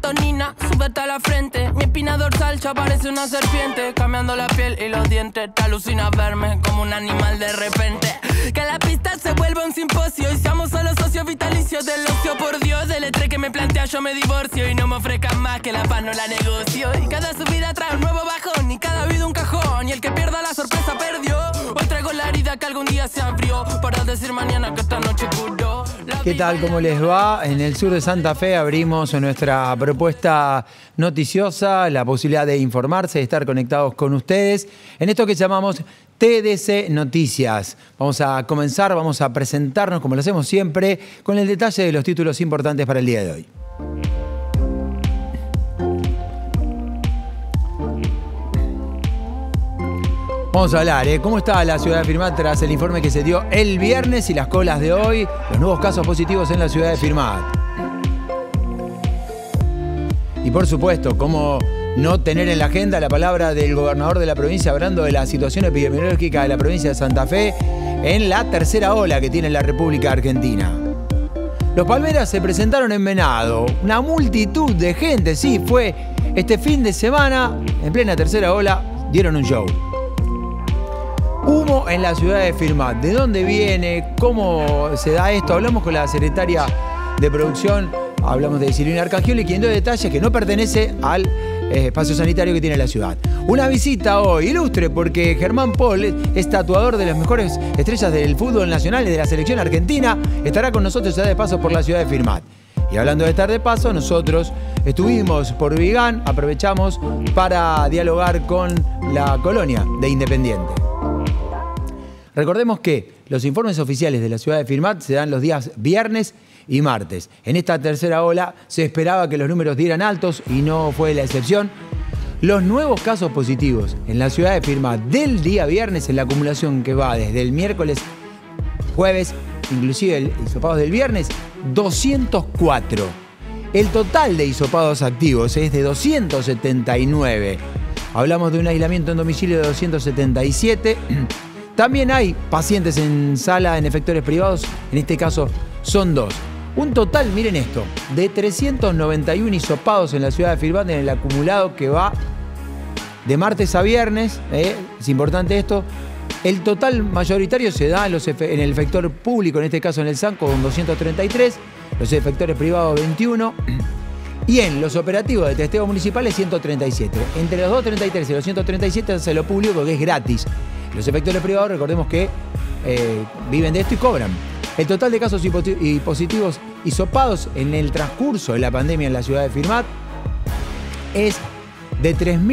melatonina, súbete a la frente. Mi espina dorsal ya parece una serpiente. Cambiando la piel y los dientes, te alucinas verme como un animal de repente. Que la pista se vuelva un simposio y seamos solo socios vitalicios del ocio. Por Dios, del estrés que me plantea yo me divorcio. Y no me ofrezcan más que la paz no la negocio. Y cada subida trae un nuevo bajón y cada vida un cajón. Y el que pierda la sorpresa perdió. Hoy traigo la herida que algún día se abrió para decir mañana que esta noche curó. ¿Qué tal? ¿Cómo les va? En el sur de Santa Fe abrimos nuestra propuesta noticiosa, la posibilidad de informarse, de estar conectados con ustedes en esto que llamamos TDC Noticias. Vamos a comenzar, vamos a presentarnos, como lo hacemos siempre, con el detalle de los títulos importantes para el día de hoy. Vamos a hablar, ¿cómo está la ciudad de Firmat tras el informe que se dio el viernes y las colas de hoy? Los nuevos casos positivos en la ciudad de Firmat. Y por supuesto, cómo no tener en la agenda la palabra del gobernador de la provincia hablando de la situación epidemiológica de la provincia de Santa Fe en la tercera ola que tiene la República Argentina. Los Palmeras se presentaron en Venado. Una multitud de gente, sí, fue este fin de semana, en plena tercera ola, dieron un show. Humo en la ciudad de Firmat. ¿De dónde viene? ¿Cómo se da esto? Hablamos con la secretaria de producción, hablamos de Silvina Arcangioli, quien dio detalles que no pertenece al espacio sanitario que tiene la ciudad. Una visita hoy ilustre porque Germán Paul es tatuador de las mejores estrellas del fútbol nacional y de la selección argentina. Estará con nosotros, está de paso por la ciudad de Firmat. Y hablando de estar de paso, nosotros estuvimos por Vigán, aprovechamos para dialogar con la colonia de Independiente. Recordemos que los informes oficiales de la ciudad de Firmat se dan los días viernes y martes. En esta tercera ola se esperaba que los números dieran altos y no fue la excepción. Los nuevos casos positivos en la ciudad de Firmat del día viernes, en la acumulación que va desde el miércoles, jueves, inclusive el hisopados del viernes, 204. El total de hisopados activos es de 279. Hablamos de un aislamiento en domicilio de 277. También hay pacientes en sala en efectores privados, en este caso son 2. Un total, miren esto, de 391 hisopados en la ciudad de Firmat en el acumulado que va de martes a viernes, es importante esto. El total mayoritario se da en el efector público, en este caso en el SANCO, con 233, los efectores privados 21 y en los operativos de testeo municipales 137. Entre los 233 y los 137 hace lo público que es gratis. Los efectores privados, recordemos que viven de esto y cobran. El total de casos y positivos hisopados en el transcurso de la pandemia en la ciudad de Firmat es de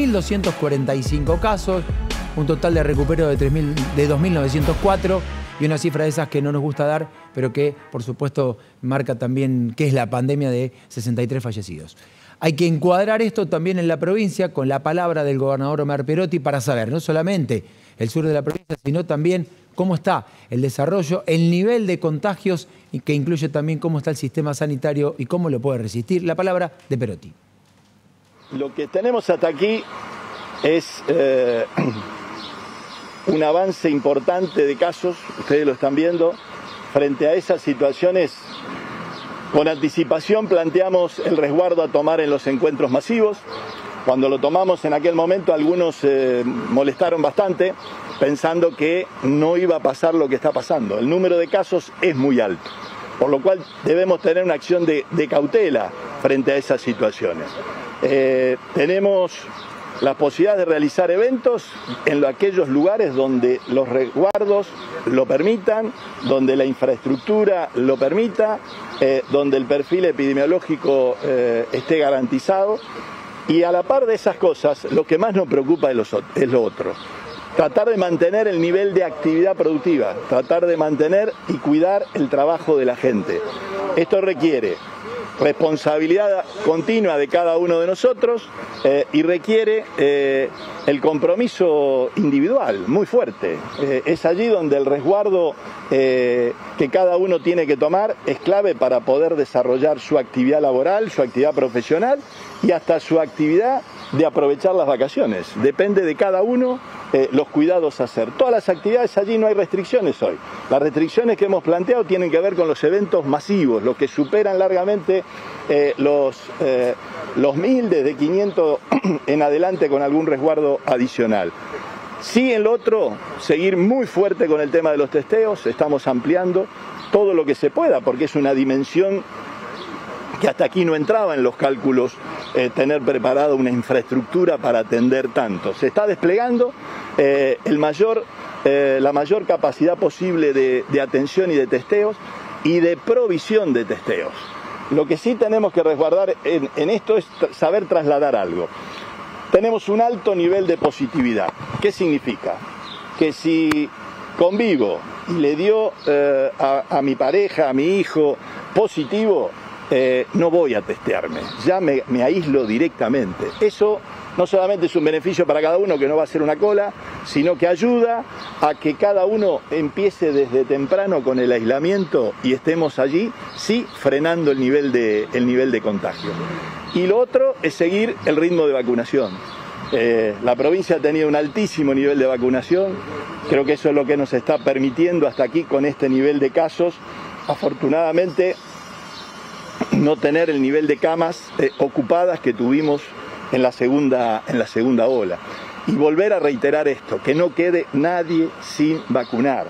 3.245 casos, un total de recupero de 2.904 y una cifra de esas que no nos gusta dar, pero que por supuesto marca también qué es la pandemia de 63 fallecidos. Hay que encuadrar esto también en la provincia con la palabra del gobernador Omar Perotti para saber no solamente el sur de la provincia, sino también cómo está el desarrollo, el nivel de contagios y que incluye también cómo está el sistema sanitario y cómo lo puede resistir. La palabra de Perotti. Lo que tenemos hasta aquí es un avance importante de casos, ustedes lo están viendo. Frente a esas situaciones, con anticipación planteamos el resguardo a tomar en los encuentros masivos. Cuando lo tomamos en aquel momento, algunos molestaron bastante, pensando que no iba a pasar lo que está pasando. El número de casos es muy alto, por lo cual debemos tener una acción de cautela frente a esas situaciones. Tenemos la posibilidad de realizar eventos en aquellos lugares donde los resguardos lo permitan, donde la infraestructura lo permita, donde el perfil epidemiológico esté garantizado. Y a la par de esas cosas, lo que más nos preocupa es lo otro. Tratar de mantener el nivel de actividad productiva, tratar de mantener y cuidar el trabajo de la gente. Esto requiere responsabilidad continua de cada uno de nosotros y requiere el compromiso individual muy fuerte. Es allí donde el resguardo que cada uno tiene que tomar es clave para poder desarrollar su actividad laboral, su actividad profesional y hasta su actividad de aprovechar las vacaciones. Depende de cada uno los cuidados a hacer. Todas las actividades allí no hay restricciones hoy. Las restricciones que hemos planteado tienen que ver con los eventos masivos, los que superan largamente los 1000, desde 500 en adelante con algún resguardo adicional. Sí, en lo otro, seguir muy fuerte con el tema de los testeos, estamos ampliando todo lo que se pueda, porque es una dimensión que hasta aquí no entraba en los cálculos, tener preparada una infraestructura para atender tanto. Se está desplegando la mayor capacidad posible de atención y de testeos y de provisión de testeos. Lo que sí tenemos que resguardar en esto es saber trasladar algo. Tenemos un alto nivel de positividad. ¿Qué significa? Que si convivo y le dio a mi pareja, a mi hijo, positivo, no voy a testearme, ya me aíslo directamente. Eso no solamente es un beneficio para cada uno, que no va a ser una cola, sino que ayuda a que cada uno empiece desde temprano con el aislamiento y estemos allí, sí, frenando el nivel de contagio. Y lo otro es seguir el ritmo de vacunación. La provincia ha tenido un altísimo nivel de vacunación, creo que eso es lo que nos está permitiendo hasta aquí con este nivel de casos, afortunadamente, no tener el nivel de camas ocupadas que tuvimos en la segunda ola. Y volver a reiterar esto, que no quede nadie sin vacunar.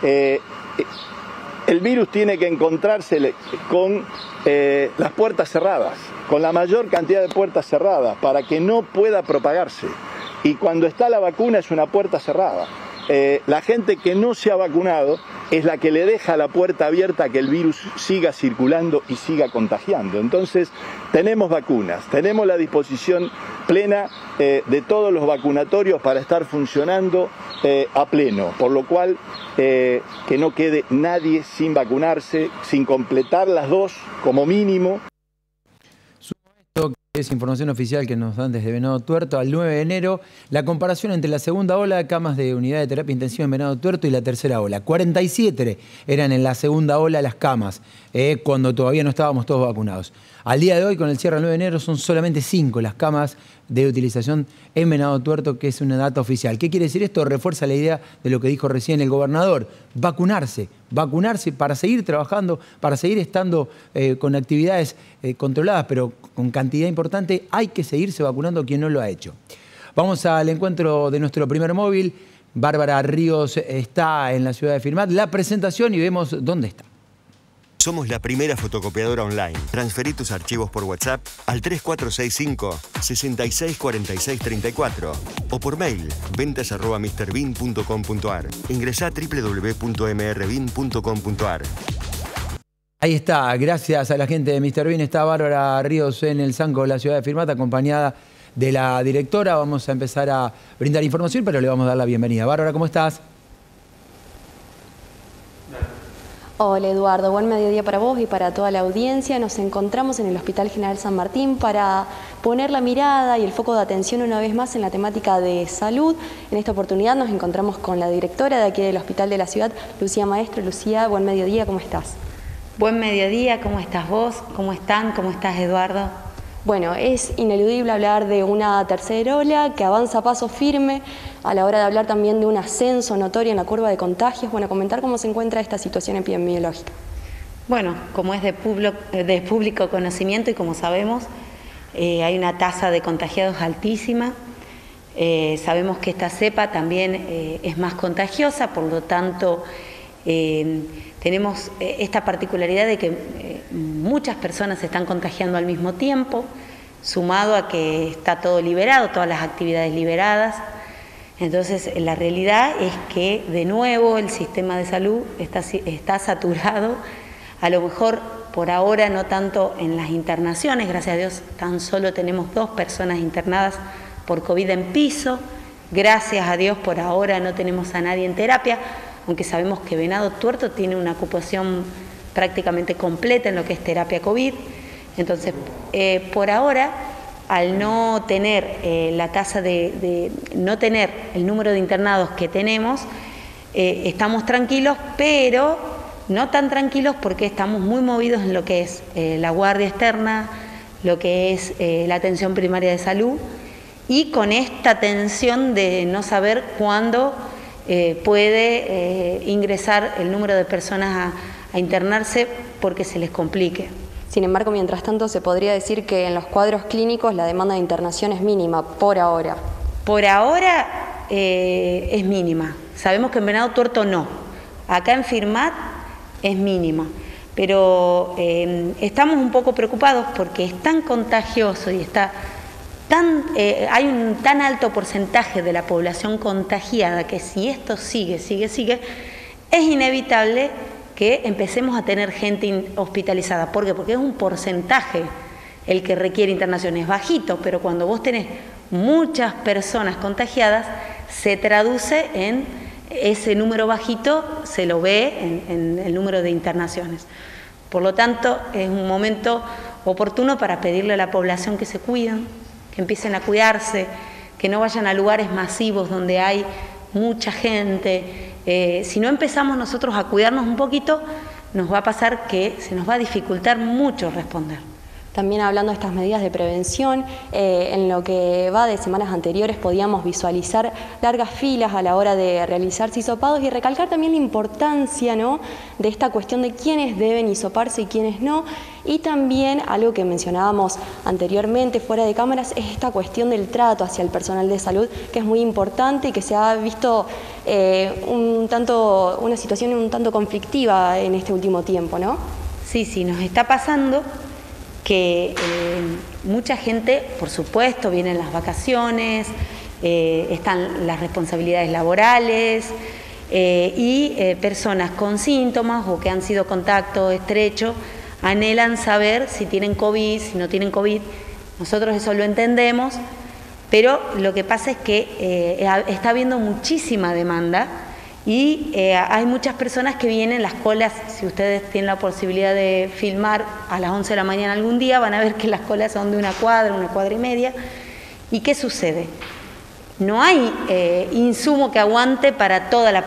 El virus tiene que encontrarse con las puertas cerradas, con la mayor cantidad de puertas cerradas, para que no pueda propagarse. Y cuando está la vacuna es una puerta cerrada. La gente que no se ha vacunado es la que le deja la puerta abierta a que el virus siga circulando y siga contagiando. Entonces, tenemos vacunas, tenemos la disposición plena de todos los vacunatorios para estar funcionando a pleno, por lo cual que no quede nadie sin vacunarse, sin completar las dos como mínimo. Es información oficial que nos dan desde Venado Tuerto al 9 de enero, la comparación entre la segunda ola de camas de unidad de terapia intensiva en Venado Tuerto y la tercera ola. 47 eran en la segunda ola las camas, cuando todavía no estábamos todos vacunados. Al día de hoy, con el cierre del 9 de enero, son solamente 5 las camas de utilización en Venado Tuerto, que es una data oficial. ¿Qué quiere decir esto? Refuerza la idea de lo que dijo recién el gobernador. Vacunarse para seguir trabajando, para seguir estando con actividades controladas, pero con cantidad importante. Hay que seguirse vacunando quien no lo ha hecho. Vamos al encuentro de nuestro primer móvil. Bárbara Ríos está en la ciudad de Firmat. La presentación y vemos dónde está. Somos la primera fotocopiadora online. Transferí tus archivos por WhatsApp al 3465-664634 o por mail ventas@mrbin.com.ar. Ingresá a www.mrbin.com.ar. Ahí está, gracias a la gente de Mr. Bean. Está Bárbara Ríos en el Zanco de la ciudad de Firmat, acompañada de la directora. Vamos a empezar a brindar información, pero le vamos a dar la bienvenida. Bárbara, ¿cómo estás? Hola Eduardo, buen mediodía para vos y para toda la audiencia. Nos encontramos en el Hospital General San Martín para poner la mirada y el foco de atención una vez más en la temática de salud. En esta oportunidad nos encontramos con la directora de aquí del Hospital de la Ciudad, Lucía Maestro. Lucía, buen mediodía, ¿cómo estás? Buen mediodía, ¿cómo estás vos? ¿Cómo están? ¿Cómo estás, Eduardo? Bueno, es ineludible hablar de una tercera ola que avanza a paso firme, a la hora de hablar también de un ascenso notorio en la curva de contagios. Bueno, comentar cómo se encuentra esta situación epidemiológica. Bueno, como es de público conocimiento y como sabemos, hay una tasa de contagiados altísima. Sabemos que esta cepa también es más contagiosa, por lo tanto tenemos esta particularidad de que muchas personas se están contagiando al mismo tiempo, sumado a que está todo liberado, todas las actividades liberadas. Entonces, la realidad es que, de nuevo, el sistema de salud está saturado, a lo mejor por ahora no tanto en las internaciones, gracias a Dios tan solo tenemos 2 personas internadas por COVID en piso, gracias a Dios por ahora no tenemos a nadie en terapia, aunque sabemos que Venado Tuerto tiene una ocupación prácticamente completa en lo que es terapia COVID. Entonces, por ahora, al no tener la tasa no tener el número de internados que tenemos, estamos tranquilos, pero no tan tranquilos porque estamos muy movidos en lo que es la guardia externa, lo que es la atención primaria de salud y con esta tensión de no saber cuándo puede ingresar el número de personas a internarse porque se les complique. Sin embargo, mientras tanto, se podría decir que en los cuadros clínicos la demanda de internación es mínima, por ahora. Por ahora es mínima. Sabemos que en Venado Tuerto no. Acá en Firmat es mínima. Pero estamos un poco preocupados porque es tan contagioso y hay un tan alto porcentaje de la población contagiada que si esto sigue, es inevitable que empecemos a tener gente hospitalizada. ¿Por qué? Porque es un porcentaje el que requiere internación. Es bajito, pero cuando vos tenés muchas personas contagiadas, se traduce en ese número bajito, se lo ve en el número de internaciones. Por lo tanto, es un momento oportuno para pedirle a la población que se cuiden, que empiecen a cuidarse, que no vayan a lugares masivos donde hay mucha gente. Si no empezamos nosotros a cuidarnos un poquito, nos va a pasar que se nos va a dificultar mucho responder. También hablando de estas medidas de prevención, en lo que va de semanas anteriores podíamos visualizar largas filas a la hora de realizarse hisopados y recalcar también la importancia, ¿no?, de esta cuestión de quiénes deben hisoparse y quiénes no. Y también algo que mencionábamos anteriormente fuera de cámaras es esta cuestión del trato hacia el personal de salud, que es muy importante y que se ha visto una situación un tanto conflictiva en este último tiempo, ¿no? Sí, nos está pasando que mucha gente, por supuesto, vienen las vacaciones, están las responsabilidades laborales y personas con síntomas o que han sido contacto estrecho anhelan saber si tienen COVID, si no tienen COVID. Nosotros eso lo entendemos, pero lo que pasa es que está habiendo muchísima demanda y hay muchas personas que vienen, las colas, si ustedes tienen la posibilidad de filmar a las 11 de la mañana algún día, van a ver que las colas son de una cuadra y media. ¿Y qué sucede? No hay insumo que aguante para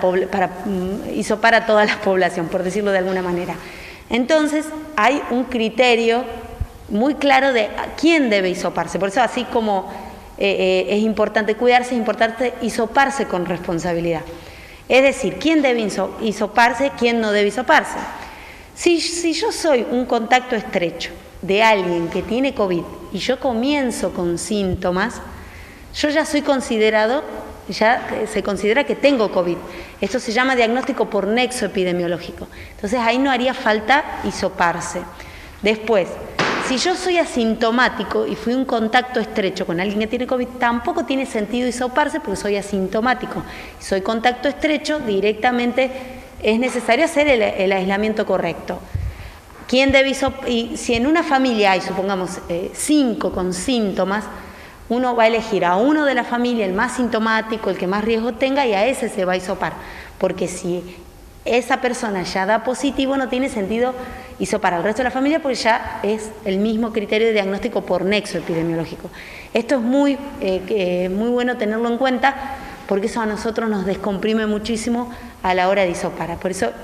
hisopar a toda la población, por decirlo de alguna manera. Entonces, hay un criterio muy claro de quién debe hisoparse. Por eso, así como es importante cuidarse, es importante hisoparse con responsabilidad. Es decir, quién debe hisoparse, quién no debe hisoparse. Si yo soy un contacto estrecho de alguien que tiene COVID y yo comienzo con síntomas, yo ya soy considerado, ya se considera que tengo COVID. Esto se llama diagnóstico por nexo epidemiológico. Entonces ahí no haría falta hisoparse. Después, si yo soy asintomático y fui un contacto estrecho con alguien que tiene COVID, tampoco tiene sentido hisoparse porque soy asintomático. Si soy contacto estrecho, directamente es necesario hacer el aislamiento correcto. ¿Quién debe hisopar? Y si en una familia hay, supongamos, 5 con síntomas, uno va a elegir a uno de la familia, el más sintomático, el que más riesgo tenga, y a ese se va a hisopar. Porque si esa persona ya da positivo, no tiene sentido hisopar al resto de la familia porque ya es el mismo criterio de diagnóstico por nexo epidemiológico. Esto es muy bueno tenerlo en cuenta porque eso a nosotros nos descomprime muchísimo a la hora de hisopar. Por eso,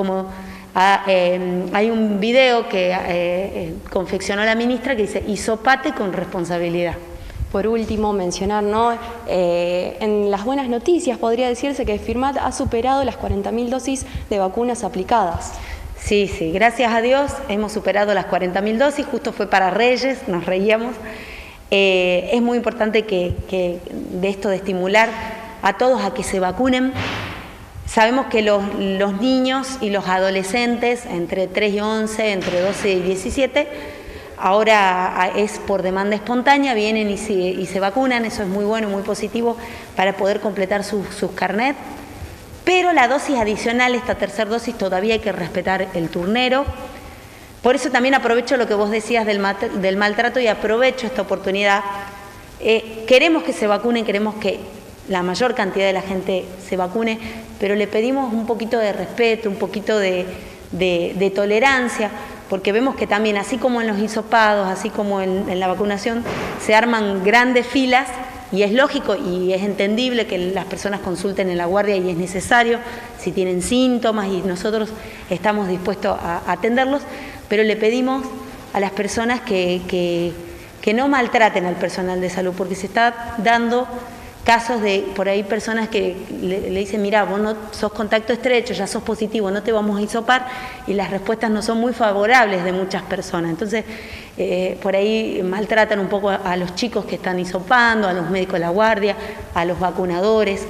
hay un video que confeccionó la ministra que dice hisopate con responsabilidad. Por último, mencionar, ¿no? En las buenas noticias podría decirse que Firmat ha superado las 40.000 dosis de vacunas aplicadas. Sí, gracias a Dios hemos superado las 40.000 dosis, justo fue para Reyes, nos reíamos. Es muy importante que de esto de estimular a todos a que se vacunen. Sabemos que los niños y los adolescentes entre 3 y 11, entre 12 y 17, ahora es por demanda espontánea, vienen y se vacunan, eso es muy bueno, muy positivo para poder completar sus carnet. Pero la dosis adicional, esta tercera dosis, todavía hay que respetar el turnero. Por eso también aprovecho lo que vos decías del maltrato y aprovecho esta oportunidad. Queremos que se vacunen, queremos que la mayor cantidad de la gente se vacune, pero le pedimos un poquito de respeto, un poquito de tolerancia, porque vemos que también, así como en los hisopados, así como en la vacunación, se arman grandes filas, y es lógico y es entendible que las personas consulten en la guardia y es necesario si tienen síntomas y nosotros estamos dispuestos a atenderlos, pero le pedimos a las personas que que no maltraten al personal de salud, porque se está dando casos de, por ahí, personas que le dicen, mira, vos no sos contacto estrecho, ya sos positivo, no te vamos a hisopar, y las respuestas no son muy favorables de muchas personas. Entonces, por ahí maltratan un poco a los chicos que están hisopando, a los médicos de la guardia, a los vacunadores,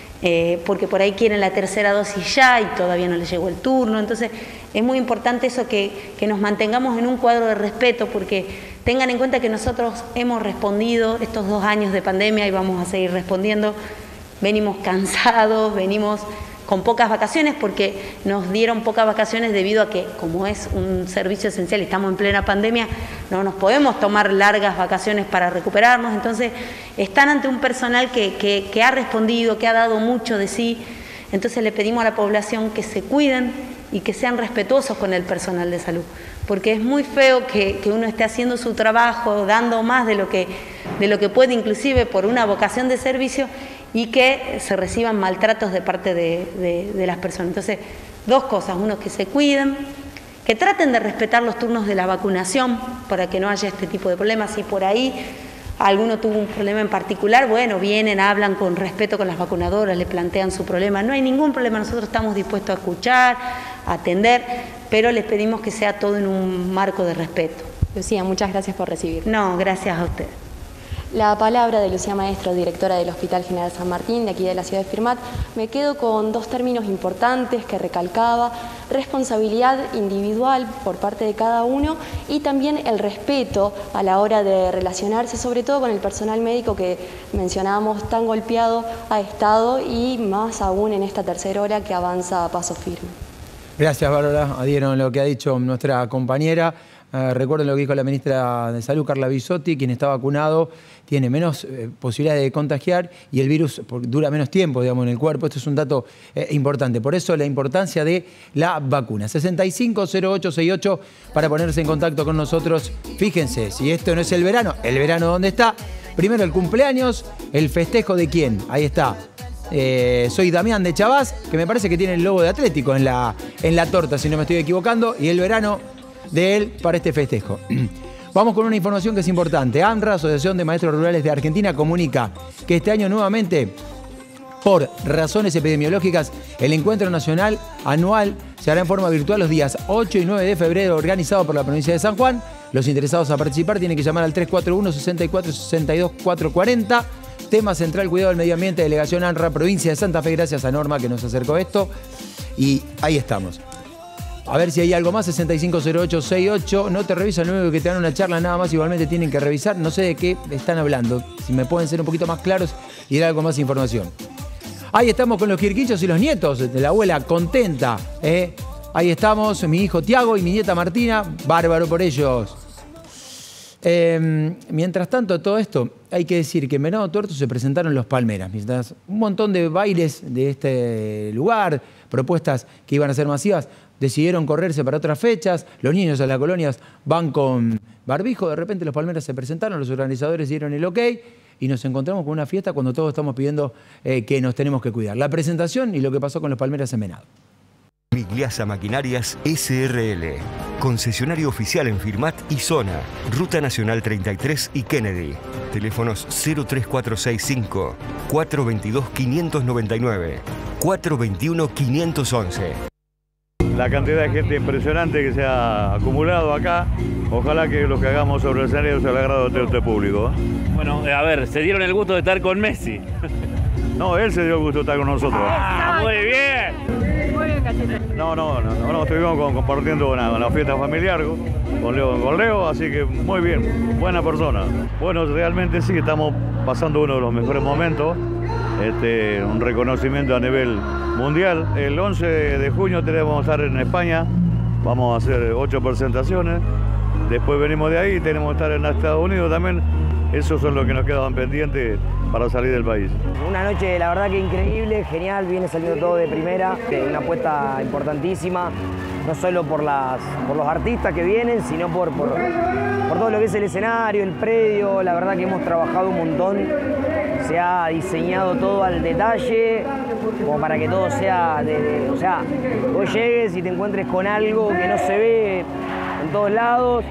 porque por ahí quieren la tercera dosis ya y todavía no les llegó el turno. Entonces, es muy importante eso, que nos mantengamos en un cuadro de respeto, porque tengan en cuenta que nosotros hemos respondido estos 2 años de pandemia y vamos a seguir respondiendo. Venimos cansados, venimos con pocas vacaciones, porque nos dieron pocas vacaciones debido a que, como es un servicio esencial y estamos en plena pandemia, no nos podemos tomar largas vacaciones para recuperarnos. Entonces, están ante un personal que ha respondido, que ha dado mucho de sí. Entonces, le pedimos a la población que se cuiden y que sean respetuosos con el personal de salud, porque es muy feo que uno esté haciendo su trabajo, dando más de lo que puede, inclusive por una vocación de servicio, y que se reciban maltratos de parte de las personas. Entonces, 2 cosas: uno, que se cuiden, que traten de respetar los turnos de la vacunación para que no haya este tipo de problemas. Si por ahí alguno tuvo un problema en particular, bueno, vienen, hablan con respeto con las vacunadoras, le plantean su problema. No hay ningún problema, nosotros estamos dispuestos a escuchar, a atender, pero les pedimos que sea todo en un marco de respeto. Lucía, muchas gracias por recibir. No, gracias a usted. La palabra de Lucía Maestro, directora del Hospital General San Martín, de aquí de la ciudad de Firmat. Me quedo con 2 términos importantes que recalcaba: responsabilidad individual por parte de cada uno y también el respeto a la hora de relacionarse, sobre todo con el personal médico que mencionábamos tan golpeado ha estado, y más aún en esta tercera hora que avanza a paso firme. Gracias, Bárbara. Adhiero lo que ha dicho nuestra compañera. Recuerden lo que dijo la ministra de Salud, Carla Bisotti: quien está vacunado tiene menos posibilidades de contagiar y el virus dura menos tiempo, digamos, en el cuerpo. Esto es un dato importante. Por eso la importancia de la vacuna. 650868 para ponerse en contacto con nosotros. Fíjense, si esto no es el verano ¿dónde está? Primero el cumpleaños, el festejo de quién. Ahí está. Soy Damián de Chavás, que me parece que tiene el logo de Atlético en la torta, si no me estoy equivocando, y el verano de él para este festejo. Vamos con una información que es importante. AMRA, Asociación de Maestros Rurales de Argentina, comunica que este año nuevamente, por razones epidemiológicas, el encuentro nacional anual se hará en forma virtual los días 8 y 9 de febrero, organizado por la provincia de San Juan. Los interesados a participar tienen que llamar al 341-64-62-440. Tema central: cuidado del medio ambiente, delegación ANRA, provincia de Santa Fe. Gracias a Norma que nos acercó esto. Y ahí estamos. A ver si hay algo más. 650868. No te revisa el nuevo, que te dan una charla nada más. Igualmente tienen que revisar. No sé de qué están hablando. Si me pueden ser un poquito más claros y dar algo más de información. Ahí estamos con los quirquillos y los nietos de la abuela contenta. Ahí estamos, mi hijo Tiago y mi nieta Martina. Bárbaro por ellos. Mientras tanto, todo esto, hay que decir que en Venado Tuerto se presentaron los Palmeras. Mientras un montón de bailes de este lugar, propuestas que iban a ser masivas, decidieron correrse para otras fechas. Los niños de las colonias van con barbijo. De repente los Palmeras se presentaron, los organizadores dieron el ok y nos encontramos con una fiesta cuando todos estamos pidiendo que nos tenemos que cuidar. La presentación y lo que pasó con los Palmeras en Venado. Migliasa Maquinarias SRL, concesionario oficial en Firmat y Zona, Ruta Nacional 33 y Kennedy. Teléfonos 03465 422 599 421 511. La cantidad de gente impresionante que se ha acumulado acá, ojalá que lo que hagamos sobre el escenario sea el agrado de este público. Bueno, a ver, se dieron el gusto de estar con Messi. No, él se dio el gusto de estar con nosotros. ¡Ah, muy bien! Muy bien, Cachete. No, estuvimos compartiendo una fiesta familiar con Leo, así que muy bien, buena persona. Bueno, realmente sí, estamos pasando uno de los mejores momentos, un reconocimiento a nivel mundial. El 11 de junio tenemos que estar en España, vamos a hacer 8 presentaciones, después venimos de ahí, tenemos que estar en Estados Unidos también. Esos son los que nos quedaban pendientes para salir del país. Una noche, la verdad que increíble, genial, viene saliendo todo de primera, una apuesta importantísima, no solo por los artistas que vienen, sino por todo lo que es el escenario, el predio. La verdad que hemos trabajado un montón, se ha diseñado todo al detalle, como para que todo sea, o sea, vos llegues y te encuentres con algo que no se ve en todos lados.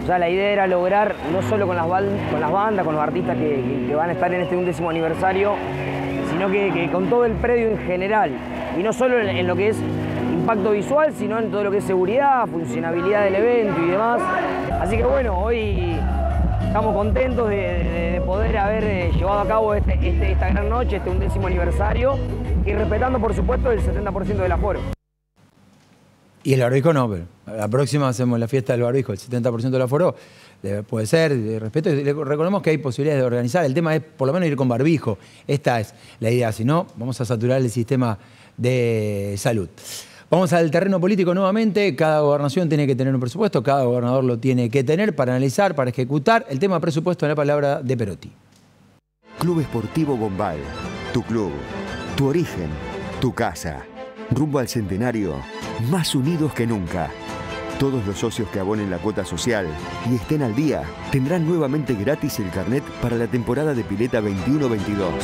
O sea, la idea era lograr, no solo con las bandas, con los artistas que van a estar en este 11º aniversario, sino que con todo el predio en general. Y no solo en lo que es impacto visual, sino en todo lo que es seguridad, funcionabilidad del evento y demás. Así que bueno, hoy estamos contentos de poder haber llevado a cabo esta gran noche, este 11º aniversario, y respetando por supuesto el 70% del aforo. Y el barbijo no, pero la próxima hacemos la fiesta del barbijo, el 70% del aforo. Puede ser, de respeto, y recordemos que hay posibilidades de organizar. El tema es por lo menos ir con barbijo. Esta es la idea, si no, vamos a saturar el sistema de salud. Vamos al terreno político nuevamente. Cada gobernación tiene que tener un presupuesto, cada gobernador lo tiene que tener para analizar, para ejecutar. El tema presupuesto en la palabra de Perotti. Club Esportivo Bombal, tu club, tu origen, tu casa. Rumbo al centenario, más unidos que nunca. Todos los socios que abonen la cuota social y estén al día tendrán nuevamente gratis el carnet para la temporada de pileta 21-22.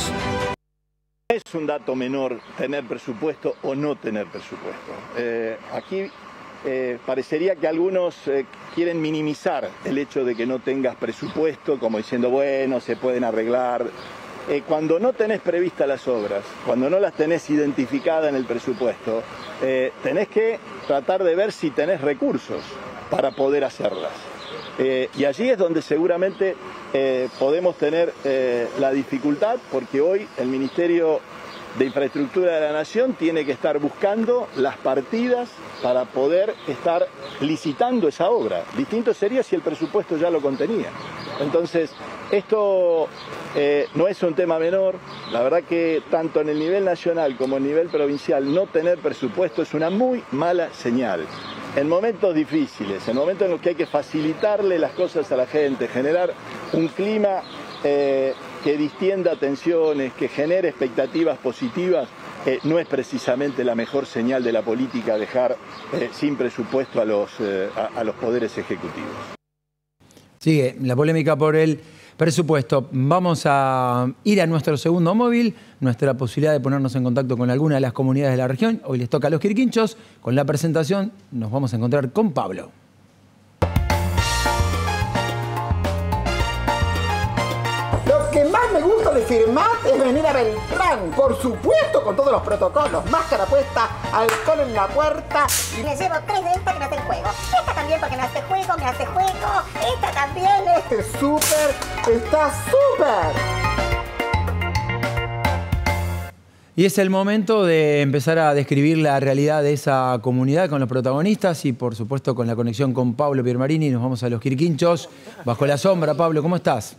Es un dato menor tener presupuesto o no tener presupuesto. Aquí parecería que algunos quieren minimizar el hecho de que no tengas presupuesto, como diciendo, bueno, se pueden arreglar. Cuando no tenés previstas las obras, cuando no las tenés identificadas en el presupuesto, tenés que tratar de ver si tenés recursos para poder hacerlas. Y allí es donde seguramente podemos tener la dificultad, porque hoy el Ministerio de Infraestructura de la Nación tiene que estar buscando las partidas para poder estar licitando esa obra. Distinto sería si el presupuesto ya lo contenía. Entonces, esto no es un tema menor. La verdad que tanto en el nivel nacional como en el nivel provincial no tener presupuesto es una muy mala señal. En momentos difíciles, en momentos en los que hay que facilitarle las cosas a la gente, generar un clima que distienda tensiones, que genere expectativas positivas, no es precisamente la mejor señal de la política dejar sin presupuesto a los poderes ejecutivos. Sigue la polémica por el presupuesto. Vamos a ir a nuestro segundo móvil, nuestra posibilidad de ponernos en contacto con alguna de las comunidades de la región. Hoy les toca a los Quirquinchos. Con la presentación nos vamos a encontrar con Pablo. Lo que más me gusta de Firmat es venir a Beltrán, por supuesto con todos los protocolos, máscara puesta, alcohol en la puerta. Y me llevo 3 de estas que me hacen juego. Esta también porque me hace juego, esta también. Este súper, está súper. Y es el momento de empezar a describir la realidad de esa comunidad con los protagonistas y por supuesto con la conexión con Pablo Piermarini. Nos vamos a los Quirquinchos, bajo la sombra. Pablo, ¿cómo estás?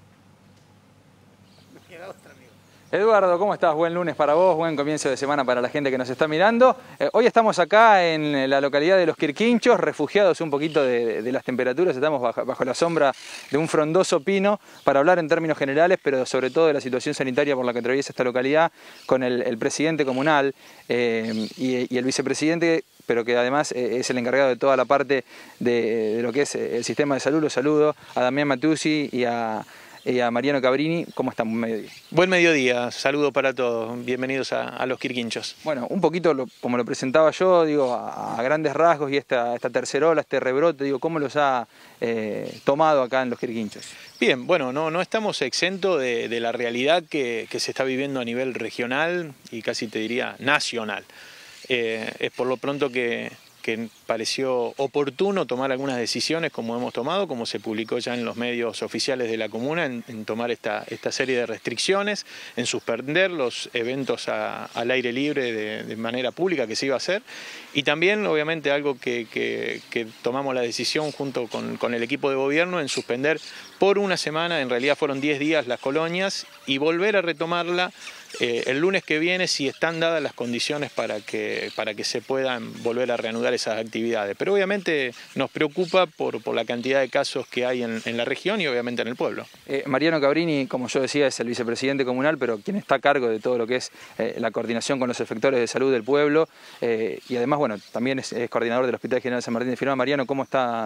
Eduardo, ¿cómo estás? Buen lunes para vos, buen comienzo de semana para la gente que nos está mirando. Hoy estamos acá en la localidad de Los Quirquinchos, refugiados un poquito de las temperaturas. Estamos bajo la sombra de un frondoso pino para hablar en términos generales, pero sobre todo de la situación sanitaria por la que atraviesa esta localidad, con el presidente comunal y el vicepresidente, pero que además es el encargado de toda la parte de lo que es el sistema de salud. Los saludo a Damián Matuzzi y a Mariano Cabrini. ¿Cómo están? Buen mediodía. Buen mediodía, saludo para todos, bienvenidos a Los Quirquinchos. Bueno, un poquito como lo presentaba yo, digo, a grandes rasgos, y esta tercera ola, este rebrote, digo, ¿cómo los ha tomado acá en Los Quirquinchos? Bien, bueno, no estamos exentos de la realidad que se está viviendo a nivel regional y casi te diría nacional. Es por lo pronto que pareció oportuno tomar algunas decisiones como hemos tomado, como se publicó ya en los medios oficiales de la comuna, en tomar esta serie de restricciones, en suspender los eventos al aire libre de manera pública que se iba a hacer, y también obviamente algo que tomamos la decisión junto con el equipo de gobierno en suspender por una semana, en realidad fueron 10 días las colonias, y volver a retomarla el lunes que viene si están dadas las condiciones para que se puedan volver a reanudar esas actividades. Pero obviamente nos preocupa por la cantidad de casos que hay en la región y obviamente en el pueblo. Mariano Cabrini, como yo decía, es el vicepresidente comunal, pero quien está a cargo de todo lo que es la coordinación con los efectores de salud del pueblo, y además, bueno, también es coordinador del Hospital General San Martín de Firmat. Mariano, ¿cómo está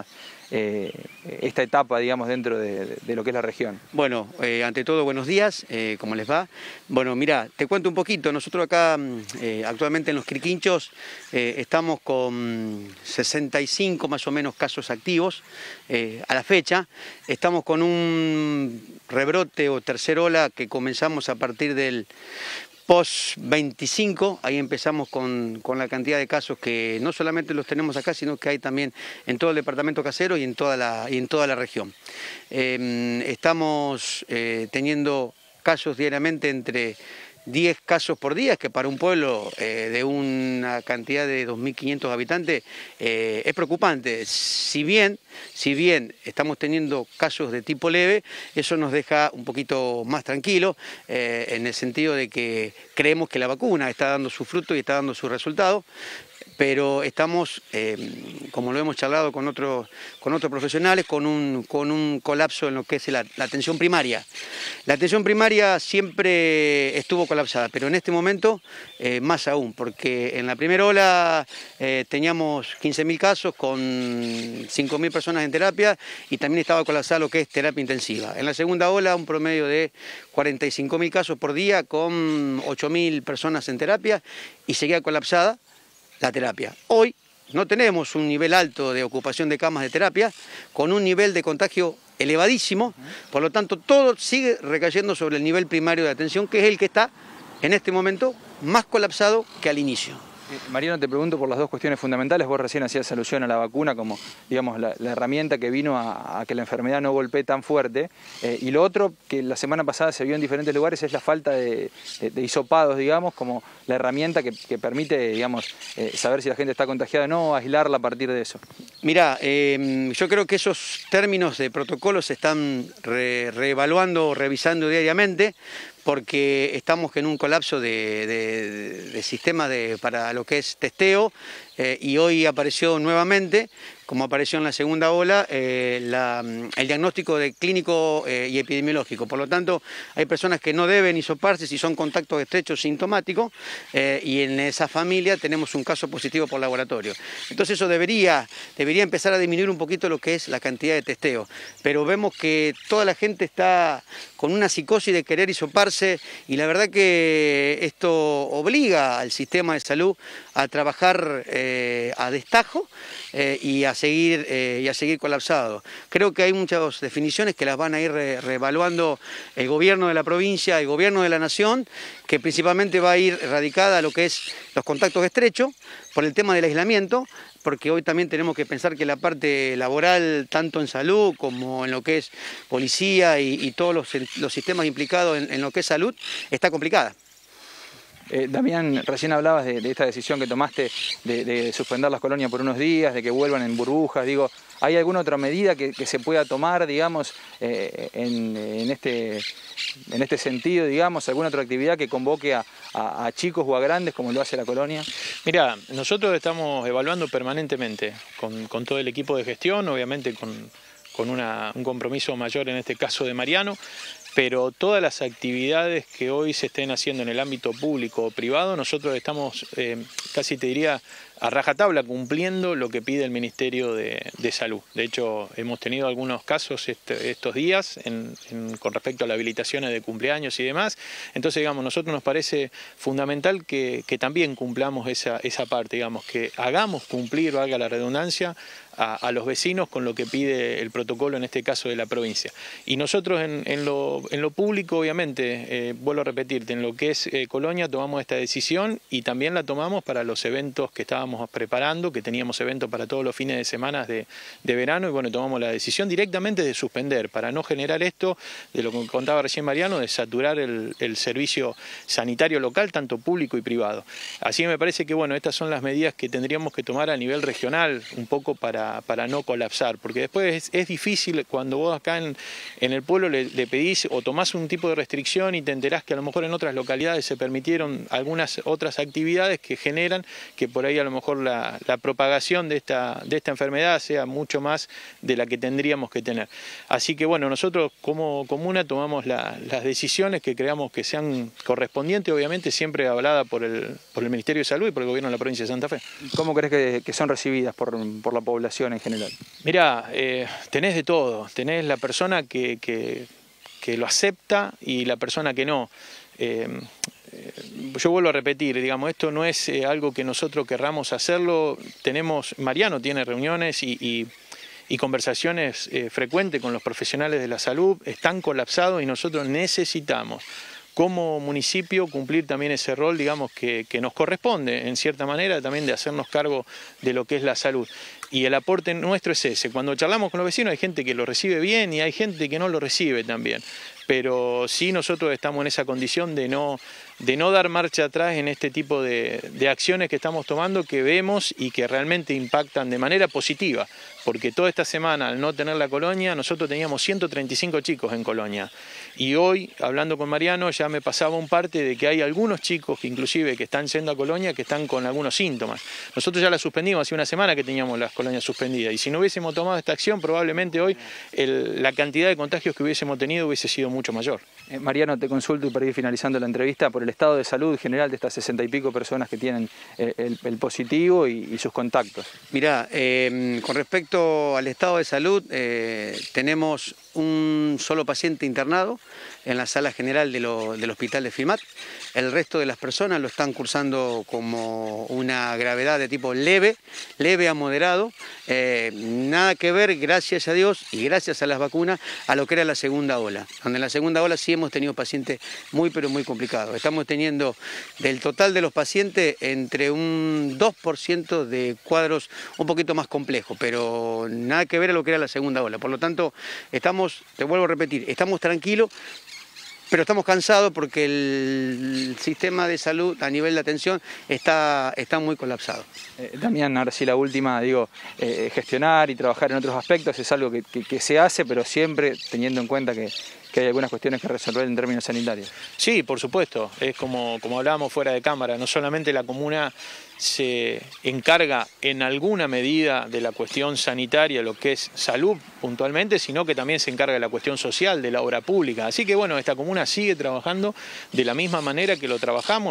esta etapa, digamos, dentro de lo que es la región? Bueno, ante todo, buenos días, ¿cómo les va? Bueno, mira, te cuento un poquito. Nosotros acá, actualmente en los Quirquinchos, estamos con 65 más o menos casos activos a la fecha. Estamos con un rebrote o tercera ola que comenzamos a partir del post-25, ahí empezamos con la cantidad de casos que no solamente los tenemos acá, sino que hay también en todo el departamento casero y en toda la región. Estamos teniendo casos diariamente entre 10 casos por día, que para un pueblo de una cantidad de 2.500 habitantes es preocupante. Si bien estamos teniendo casos de tipo leve, eso nos deja un poquito más tranquilos, en el sentido de que creemos que la vacuna está dando su fruto y está dando su resultado. Pero estamos, como lo hemos charlado con otros profesionales, con un colapso en lo que es la atención primaria. La atención primaria siempre estuvo colapsada, pero en este momento más aún, porque en la primera ola teníamos 15.000 casos con 5.000 personas en terapia y también estaba colapsada lo que es terapia intensiva. En la segunda ola un promedio de 45.000 casos por día con 8.000 personas en terapia y seguía colapsada la terapia. Hoy no tenemos un nivel alto de ocupación de camas de terapia, con un nivel de contagio elevadísimo, por lo tanto todo sigue recayendo sobre el nivel primario de atención, que es el que está en este momento más colapsado que al inicio. Mariano, te pregunto por las dos cuestiones fundamentales. Vos recién hacías alusión a la vacuna como, digamos, la herramienta que vino a que la enfermedad no golpee tan fuerte. Y lo otro, que la semana pasada se vio en diferentes lugares, es la falta de hisopados, digamos, como la herramienta que permite, digamos, saber si la gente está contagiada o no, aislarla a partir de eso. Mirá, yo creo que esos términos de protocolo se están reevaluando, revisando diariamente, porque estamos en un colapso de sistemas para lo que es testeo, y hoy apareció nuevamente, como apareció en la segunda ola, el diagnóstico de clínico y epidemiológico. Por lo tanto, hay personas que no deben hisoparse si son contactos estrechos sintomáticos, y en esa familia tenemos un caso positivo por laboratorio. Entonces eso debería empezar a disminuir un poquito lo que es la cantidad de testeo. Pero vemos que toda la gente está con una psicosis de querer hisoparse, y la verdad que esto obliga al sistema de salud a trabajar a destajo y a seguir colapsado. Creo que hay muchas definiciones que las van a ir reevaluando el gobierno de la provincia, el gobierno de la nación, que principalmente va a ir radicada a lo que es los contactos estrechos por el tema del aislamiento, porque hoy también tenemos que pensar que la parte laboral, tanto en salud como en lo que es policía y todos los sistemas implicados en lo que es salud, está complicada. Damián, recién hablabas de esta decisión que tomaste de suspender las colonias por unos días, de que vuelvan en burbujas. Digo, ¿hay alguna otra medida que se pueda tomar, digamos, en este sentido, digamos, alguna otra actividad que convoque a chicos o a grandes como lo hace la colonia? Mirá, nosotros estamos evaluando permanentemente con todo el equipo de gestión, obviamente con un compromiso mayor en este caso de Mariano, pero todas las actividades que hoy se estén haciendo en el ámbito público o privado, nosotros estamos, casi te diría, a rajatabla cumpliendo lo que pide el Ministerio de Salud. De hecho, hemos tenido algunos casos estos días con respecto a las habilitaciones de cumpleaños y demás. Entonces, digamos, nosotros nos parece fundamental que también cumplamos esa parte, digamos, que hagamos cumplir, valga la redundancia, a los vecinos con lo que pide el protocolo, en este caso de la provincia. Y nosotros en lo público, obviamente, vuelvo a repetirte, en lo que es Colonia tomamos esta decisión y también la tomamos para los eventos que estábamos preparando, que teníamos eventos para todos los fines de semana de verano, y bueno, tomamos la decisión directamente de suspender, para no generar esto, de lo que contaba recién Mariano, de saturar el servicio sanitario local, tanto público y privado. Así que me parece que, bueno, estas son las medidas que tendríamos que tomar a nivel regional, un poco para no colapsar, porque después es difícil cuando vos acá en el pueblo le pedís o tomás un tipo de restricción y te enterás que a lo mejor en otras localidades se permitieron algunas otras actividades que generan que por ahí a lo mejor mejor la propagación de esta enfermedad sea mucho más de la que tendríamos que tener. Así que bueno, nosotros como comuna tomamos las decisiones que creamos que sean correspondientes, obviamente siempre avalada por el Ministerio de Salud y por el Gobierno de la provincia de Santa Fe. ¿Cómo crees que son recibidas por la población en general? Mirá, tenés de todo, tenés la persona que lo acepta y la persona que no. Yo vuelvo a repetir, digamos, esto no es algo que nosotros querramos hacerlo. Mariano tiene reuniones y conversaciones frecuentes con los profesionales de la salud, están colapsados y nosotros necesitamos como municipio cumplir también ese rol, digamos, que nos corresponde, en cierta manera, también de hacernos cargo de lo que es la salud. Y el aporte nuestro es ese. Cuando charlamos con los vecinos hay gente que lo recibe bien y hay gente que no lo recibe también. Pero sí nosotros estamos en esa condición de no dar marcha atrás en este tipo de acciones que estamos tomando, que vemos y que realmente impactan de manera positiva. Porque toda esta semana, al no tener la colonia, nosotros teníamos 135 chicos en colonia. Y hoy, hablando con Mariano, ya me pasaba un parte de que hay algunos chicos que inclusive que están yendo a colonia que están con algunos síntomas. Nosotros ya la suspendimos, hace una semana que teníamos las colonias suspendidas. Y si no hubiésemos tomado esta acción, probablemente hoy la cantidad de contagios que hubiésemos tenido hubiese sido mucho mayor. Mariano, te consulto y para ir finalizando la entrevista por el estado de salud general de estas 60 y pico personas que tienen el positivo y sus contactos. Mirá, con respecto al estado de salud, tenemos un solo paciente internado en la sala general del hospital de Firmat. El resto de las personas lo están cursando como una gravedad de tipo leve a moderado. Nada que ver, gracias a Dios y gracias a las vacunas, a lo que era la segunda ola. Donde en la segunda ola sí hemos tenido pacientes muy pero muy complicados. Estamos teniendo del total de los pacientes entre un 2% de cuadros un poquito más complejos, pero nada que ver a lo que era la segunda ola. Por lo tanto, te vuelvo a repetir, estamos tranquilos, pero estamos cansados porque el sistema de salud a nivel de atención está muy colapsado. También, ahora sí la última, gestionar y trabajar en otros aspectos es algo que se hace, pero siempre teniendo en cuenta que hay algunas cuestiones que resolver en términos sanitarios. Sí, por supuesto, es como hablábamos fuera de cámara, no solamente la comuna se encarga en alguna medida de la cuestión sanitaria, lo que es salud puntualmente, sino que también se encarga de la cuestión social, de la obra pública. Así que bueno, esta comuna sigue trabajando de la misma manera que lo trabajamos.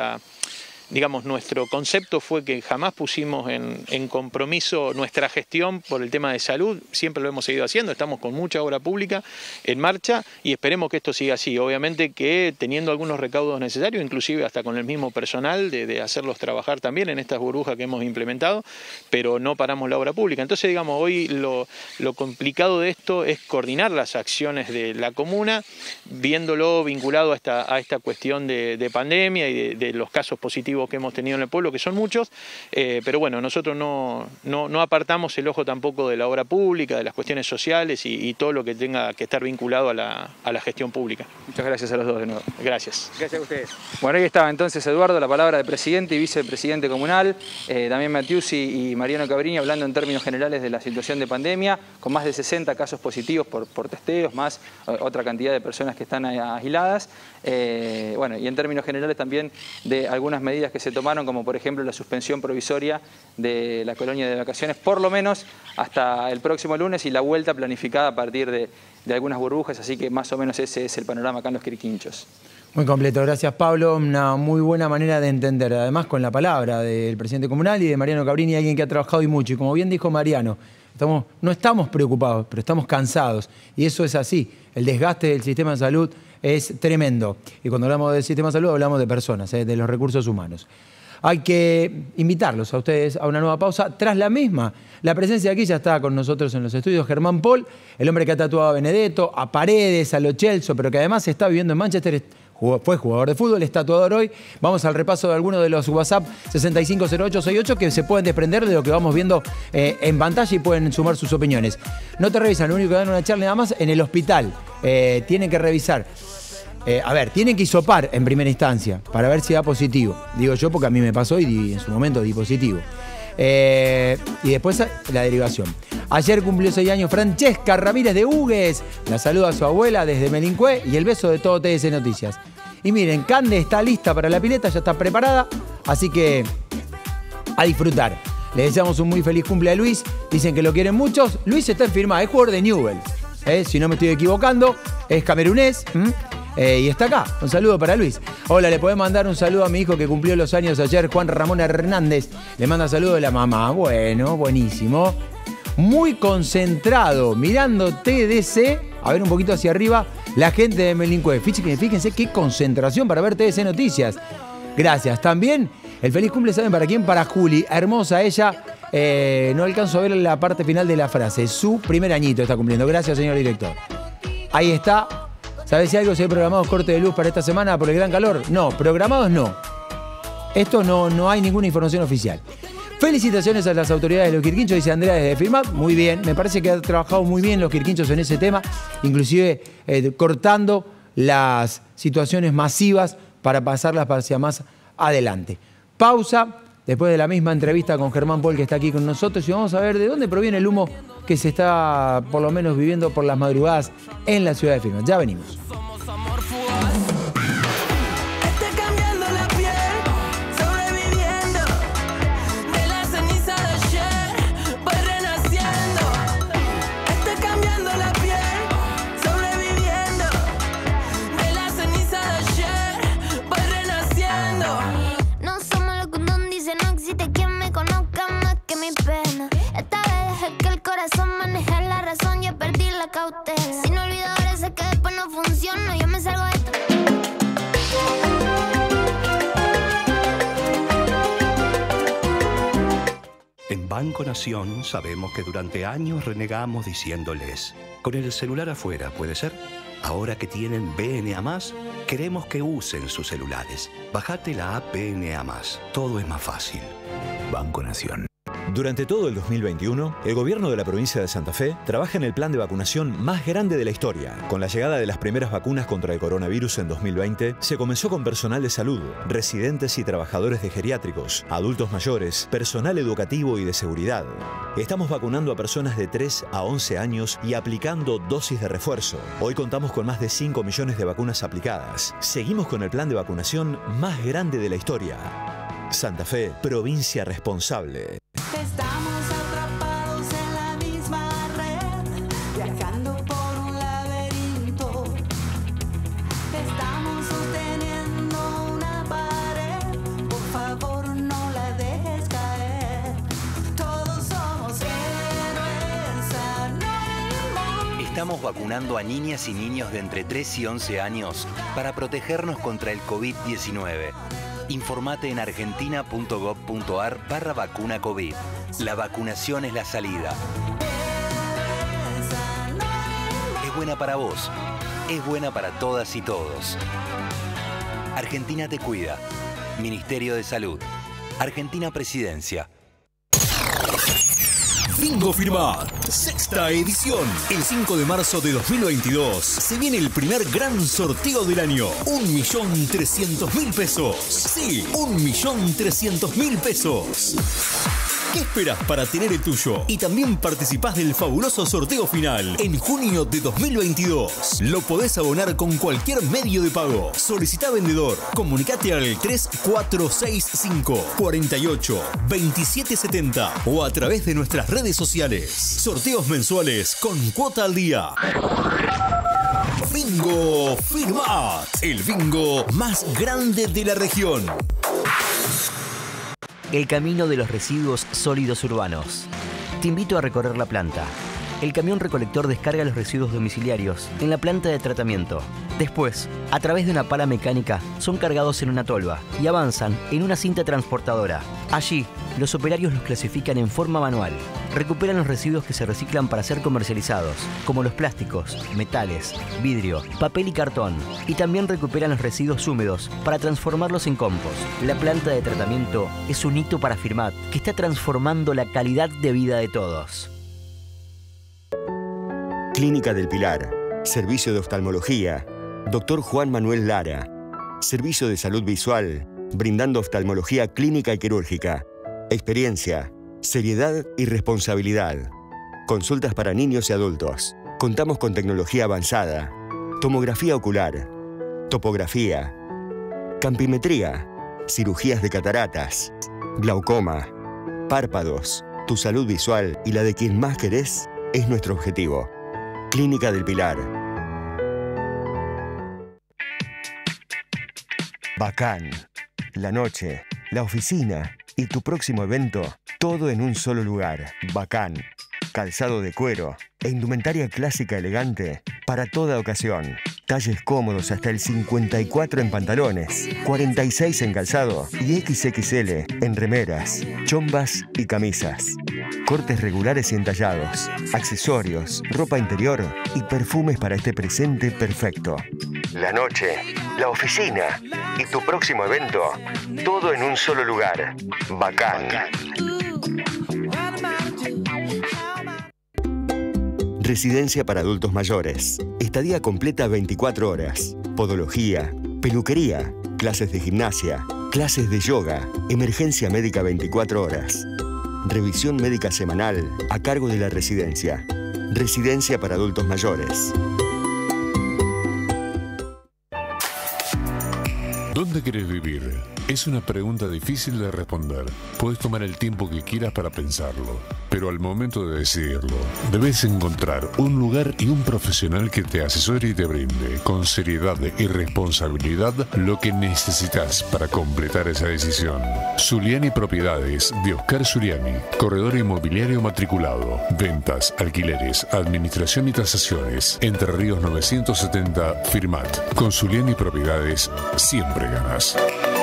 Nuestro concepto fue que jamás pusimos en compromiso nuestra gestión por el tema de salud, siempre lo hemos seguido haciendo, estamos con mucha obra pública en marcha y esperemos que esto siga así. Obviamente que teniendo algunos recaudos necesarios, inclusive hasta con el mismo personal, de hacerlos trabajar también en estas burbujas que hemos implementado, pero no paramos la obra pública. Entonces, digamos, hoy lo complicado de esto es coordinar las acciones de la comuna, viéndolo vinculado a esta cuestión de pandemia y de los casos positivos que hemos tenido en el pueblo, que son muchos, pero bueno, nosotros no apartamos el ojo tampoco de la obra pública, de las cuestiones sociales y todo lo que tenga que estar vinculado a la gestión pública. Muchas gracias a los dos de nuevo. Gracias. Gracias a ustedes. Bueno, ahí estaba entonces Eduardo, la palabra de presidente y vicepresidente comunal, también Mattiusi y Mariano Cabrini hablando en términos generales de la situación de pandemia, con más de 60 casos positivos por testeos, más otra cantidad de personas que están aisladas, bueno, y en términos generales también de algunas medidas que se tomaron, como por ejemplo la suspensión provisoria de la colonia de vacaciones, por lo menos hasta el próximo lunes, y la vuelta planificada a partir de algunas burbujas, así que más o menos ese es el panorama acá en Los Quirquinchos. Muy completo, gracias Pablo, una muy buena manera de entender, además con la palabra del presidente comunal y de Mariano Cabrini, alguien que ha trabajado y mucho, y como bien dijo Mariano, no estamos preocupados, pero estamos cansados, y eso es así, el desgaste del sistema de salud es tremendo. Y cuando hablamos del sistema de salud hablamos de personas, de los recursos humanos. Hay que invitarlos a ustedes a una nueva pausa. Tras la misma, la presencia aquí ya está con nosotros en los estudios Germán Paul, el hombre que ha tatuado a Benedetto, a Paredes, a Lo Celso, pero que además está viviendo en Manchester, fue jugador de fútbol, es tatuador hoy. Vamos al repaso de algunos de los WhatsApp 650868 que se pueden desprender de lo que vamos viendo en pantalla y pueden sumar sus opiniones. No te revisan, lo único que dan una charla nada más en el hospital. Tienen que revisar. Tienen que hisopar en primera instancia para ver si da positivo. Digo yo porque a mí me pasó y en su momento di positivo. Y después la derivación. Ayer cumplió 6 años Francesca Ramírez de Hugues. La saluda a su abuela desde Melincué y el beso de todo TS Noticias. Y miren, Cande está lista para la pileta, ya está preparada. Así que a disfrutar. Le deseamos un muy feliz cumple a Luis. Dicen que lo quieren muchos. Luis está en Firmat, es jugador de Newell's. Si no me estoy equivocando, es camerunés. Y está acá. Un saludo para Luis. Hola, le podés mandar un saludo a mi hijo que cumplió los años ayer, Juan Ramón Hernández. Le manda saludo de la mamá. Bueno, buenísimo. Muy concentrado, mirando TDC. A ver un poquito hacia arriba. La gente de Melincue. Fíjense qué concentración para ver TDC Noticias. Gracias. También el feliz cumple, ¿saben para quién? Para Juli. Hermosa ella. No alcanzo a ver la parte final de la frase. Su primer añito está cumpliendo. Gracias, señor director. Ahí está. ¿Sabes si algo se ha programado corte de luz para esta semana por el gran calor? No, programados no. Esto no hay ninguna información oficial. Felicitaciones a las autoridades de los Quirquinchos, dice Andrea desde Firmat. Muy bien, me parece que ha trabajado muy bien los Quirquinchos en ese tema, inclusive cortando las situaciones masivas para pasarlas hacia más adelante. Pausa, después de la misma entrevista con Germán Paul, que está aquí con nosotros, y vamos a ver de dónde proviene el humo que se está por lo menos viviendo por las madrugadas en la ciudad de Firmat. Ya venimos. Si no olvido ahora sé que después no funciona, yo me salgo de esto. En Banco Nación sabemos que durante años renegamos diciéndoles: con el celular afuera, ¿puede ser? Ahora que tienen BNA+, queremos que usen sus celulares. Bájate la app BNA+. Todo es más fácil. Banco Nación. Durante todo el 2021, el gobierno de la provincia de Santa Fe trabaja en el plan de vacunación más grande de la historia. Con la llegada de las primeras vacunas contra el coronavirus en 2020, se comenzó con personal de salud, residentes y trabajadores de geriátricos, adultos mayores, personal educativo y de seguridad. Estamos vacunando a personas de 3 a 11 años y aplicando dosis de refuerzo. Hoy contamos con más de 5 millones de vacunas aplicadas. Seguimos con el plan de vacunación más grande de la historia. Santa Fe, provincia responsable. Estamos atrapados en la misma red, viajando por un laberinto. Estamos sosteniendo una pared, por favor no la dejes caer. Todos somos héroes anónimos. Estamos vacunando a niñas y niños de entre 3 y 11 años para protegernos contra el COVID-19. Informate en argentina.gov.ar/vacuna COVID. La vacunación es la salida. Es buena para vos. Es buena para todas y todos. Argentina te cuida. Ministerio de Salud. Argentina Presidencia. Bingo Firmat, sexta edición. El 5 de marzo de 2022 se viene el primer gran sorteo del año. 1.300.000 pesos. Sí, 1.300.000 pesos. ¿Qué esperas para tener el tuyo? Y también participás del fabuloso sorteo final en junio de 2022. Lo podés abonar con cualquier medio de pago. Solicita vendedor. Comunicate al 3465 48 2770 o a través de nuestras redes sociales. Sorteos mensuales con cuota al día. Bingo Firmat, el bingo más grande de la región. El camino de los residuos sólidos urbanos. Te invito a recorrer la planta. El camión recolector descarga los residuos domiciliarios en la planta de tratamiento. Después, a través de una pala mecánica, son cargados en una tolva y avanzan en una cinta transportadora. Allí, los operarios los clasifican en forma manual. Recuperan los residuos que se reciclan para ser comercializados, como los plásticos, metales, vidrio, papel y cartón. Y también recuperan los residuos húmedos para transformarlos en compost. La planta de tratamiento es un hito para Firmat, que está transformando la calidad de vida de todos. Clínica del Pilar, Servicio de Oftalmología, Dr. Juan Manuel Lara, Servicio de Salud Visual, brindando oftalmología clínica y quirúrgica, experiencia, seriedad y responsabilidad. Consultas para niños y adultos. Contamos con tecnología avanzada, tomografía ocular, topografía, campimetría, cirugías de cataratas, glaucoma, párpados, tu salud visual y la de quien más querés es nuestro objetivo. Clínica del Pilar. Bacán. La noche, la oficina y tu próximo evento, todo en un solo lugar. Bacán. Calzado de cuero e indumentaria clásica elegante para toda ocasión. Talles cómodos hasta el 54 en pantalones, 46 en calzado y XXL en remeras, chombas y camisas. Cortes regulares y entallados, accesorios, ropa interior y perfumes para este presente perfecto. La noche, la oficina y tu próximo evento, todo en un solo lugar. Bacán. Residencia para adultos mayores. Estadía completa 24 horas. Podología, peluquería, clases de gimnasia, clases de yoga, emergencia médica 24 horas. Revisión médica semanal a cargo de la residencia. Residencia para adultos mayores. ¿Dónde querés vivir? Es una pregunta difícil de responder. Puedes tomar el tiempo que quieras para pensarlo, pero al momento de decidirlo, debes encontrar un lugar y un profesional que te asesore y te brinde, con seriedad y responsabilidad, lo que necesitas para completar esa decisión. Zuliani Propiedades, de Oscar Zuliani, corredor inmobiliario matriculado, ventas, alquileres, administración y tasaciones, Entre Ríos 970, Firmat. Con Zuliani Propiedades, siempre ganas.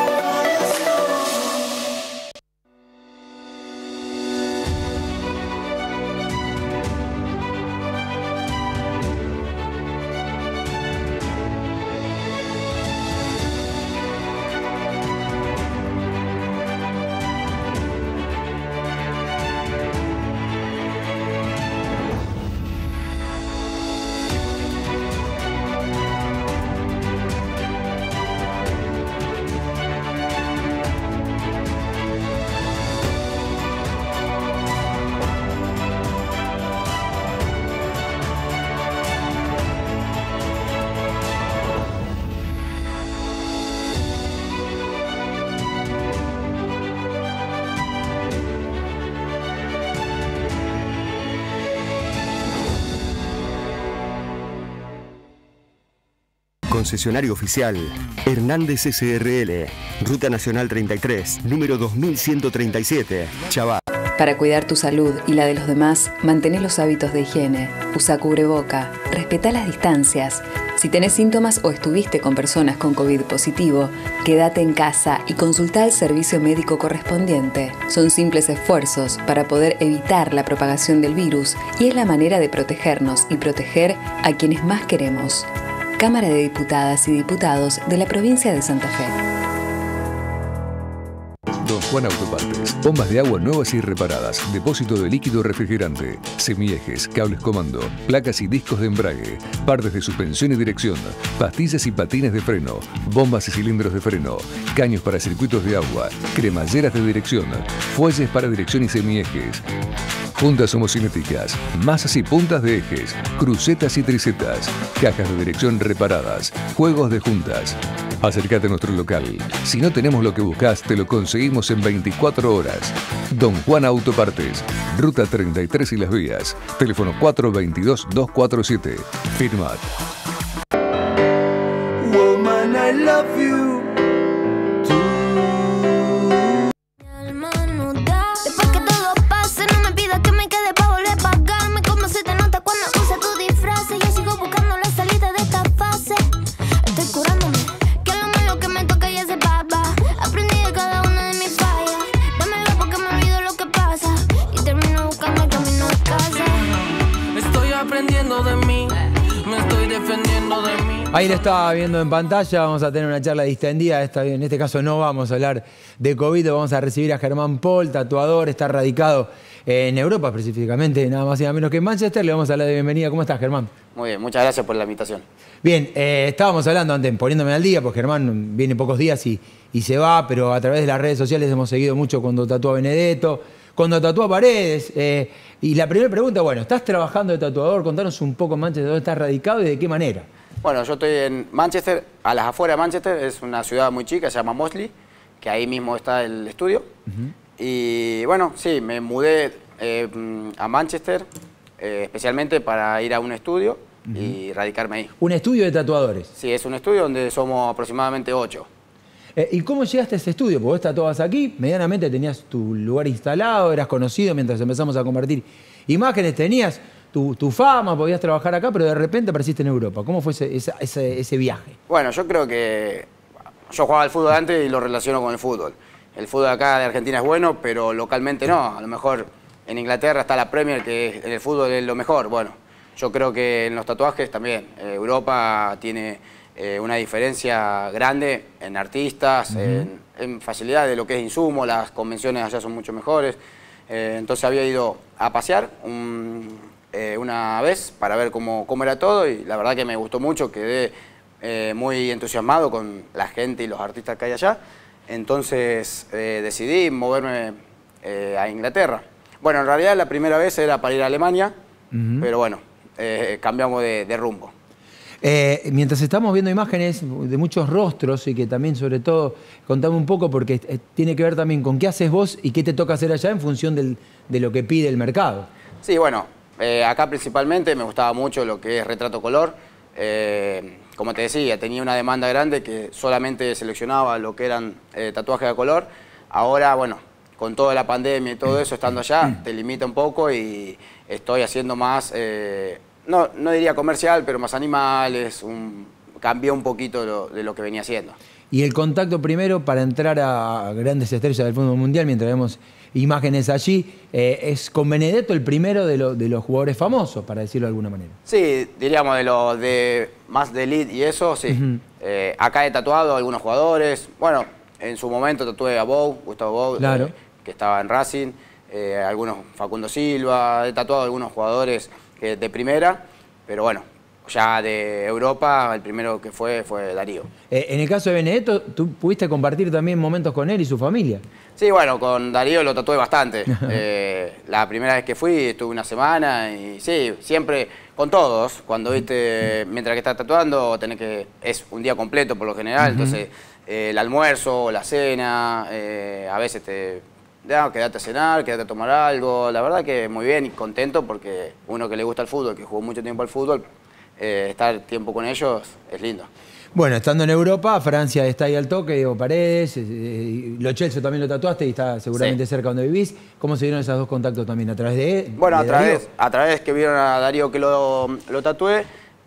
Concesionario oficial Hernández SRL, Ruta Nacional 33, número 2137, Chabá. Para cuidar tu salud y la de los demás, mantén los hábitos de higiene. Usa cubreboca, respeta las distancias. Si tenés síntomas o estuviste con personas con COVID positivo, quédate en casa y consulta al servicio médico correspondiente. Son simples esfuerzos para poder evitar la propagación del virus y es la manera de protegernos y proteger a quienes más queremos. Cámara de Diputadas y Diputados de la Provincia de Santa Fe. Don Juan Autopartes. Bombas de agua nuevas y reparadas. Depósito de líquido refrigerante. Semiejes, cables comando, placas y discos de embrague. Partes de suspensión y dirección. Pastillas y patines de freno. Bombas y cilindros de freno. Caños para circuitos de agua. Cremalleras de dirección. Fuelles para dirección y semiejes. Juntas homocinéticas, masas y puntas de ejes, crucetas y tricetas, cajas de dirección reparadas, juegos de juntas. Acércate a nuestro local. Si no tenemos lo que buscas, te lo conseguimos en 24 horas. Don Juan Autopartes, Ruta 33 y Las Vías. Teléfono 422-247. Firmat. Woman, I love you. Después que todo pase, no me pidas que me quede pa' volver a pagarme. Como se te nota cuando usas tu disfraz. Y yo sigo buscando la salida de esta fase. Estoy curándome, que lo malo que me toca ya se papa. Aprendí de cada una de mis fallas. Dámelo porque me olvido lo que pasa. Y termino buscando el camino de casa. Estoy aprendiendo de mí, me estoy defendiendo de mí. Ahí lo estaba viendo en pantalla, vamos a tener una charla distendida, en este caso no vamos a hablar de COVID, vamos a recibir a Germán Paul, tatuador, está radicado en Europa específicamente, nada más y nada menos que en Manchester, le vamos a dar la bienvenida. ¿Cómo estás, Germán? Muy bien, muchas gracias por la invitación. Bien, estábamos hablando antes, poniéndome al día, porque Germán viene pocos días y se va, pero a través de las redes sociales hemos seguido mucho cuando tatúa Benedetto, cuando tatúa Paredes, y la primera pregunta, bueno, ¿estás trabajando de tatuador? Contanos un poco en Manchester dónde estás radicado y de qué manera. Bueno, yo estoy en Manchester, a las afueras de Manchester, es una ciudad muy chica, se llama Mosley, que ahí mismo está el estudio. Y bueno, sí, me mudé a Manchester, especialmente para ir a un estudio y radicarme ahí. ¿Un estudio de tatuadores? Sí, es un estudio donde somos aproximadamente 8. ¿Y cómo llegaste a ese estudio? Porque vos tatuabas aquí, medianamente tenías tu lugar instalado, eras conocido mientras empezamos a compartir imágenes, tenías tu fama, podías trabajar acá, pero de repente apareciste en Europa. ¿Cómo fue ese viaje? Bueno, yo creo que yo jugaba al fútbol antes y lo relaciono con el fútbol. El fútbol acá de Argentina es bueno, pero localmente no. A lo mejor en Inglaterra está la Premier, que en el fútbol es lo mejor. Bueno, yo creo que en los tatuajes también. Europa tiene una diferencia grande en artistas, en facilidad de lo que es insumo, las convenciones allá son mucho mejores. Entonces había ido a pasear una vez para ver cómo era todo y la verdad que me gustó mucho, quedé muy entusiasmado con la gente y los artistas que hay allá. Entonces decidí moverme a Inglaterra. Bueno, en realidad la primera vez era para ir a Alemania, pero bueno, cambiamos de rumbo. Mientras estamos viendo imágenes de muchos rostros y que también, sobre todo, contame un poco porque tiene que ver también con qué haces vos y qué te toca hacer allá en función de lo que pide el mercado. Sí, bueno, acá principalmente me gustaba mucho lo que es retrato color. Como te decía, tenía una demanda grande que solamente seleccionaba lo que eran tatuajes a color. Ahora, bueno, con toda la pandemia y todo eso, estando allá, te limita un poco y estoy haciendo más... No diría comercial, pero más animales, cambió un poquito de lo que venía haciendo. Y el contacto primero para entrar a grandes estrellas del fútbol mundial, mientras vemos imágenes allí, es con Benedetto el primero de los jugadores famosos, para decirlo de alguna manera. Sí, diríamos más de elite y eso, sí. Acá he tatuado a algunos jugadores. Bueno, en su momento tatué a Gustavo Bou, claro, que estaba en Racing, algunos Facundo Silva, he tatuado a algunos jugadores de primera, pero bueno, ya de Europa el primero que fue Darío. En el caso de Benedetto, ¿tú pudiste compartir también momentos con él y su familia? Sí, bueno, con Darío lo tatué bastante. La primera vez que fui estuve una semana y sí, siempre con todos. Cuando mientras que estás tatuando, es un día completo por lo general, entonces el almuerzo, la cena, a veces quédate a cenar, quédate a tomar algo. La verdad que muy bien y contento porque uno que le gusta el fútbol, que jugó mucho tiempo al fútbol, estar tiempo con ellos es lindo. Bueno, estando en Europa, Francia está ahí al toque, Diego Paredes, Lo Celso también lo tatuaste y está seguramente cerca donde vivís. ¿Cómo se dieron esos dos contactos también? ¿A través de él? Bueno, a través que vieron a Darío que lo tatué,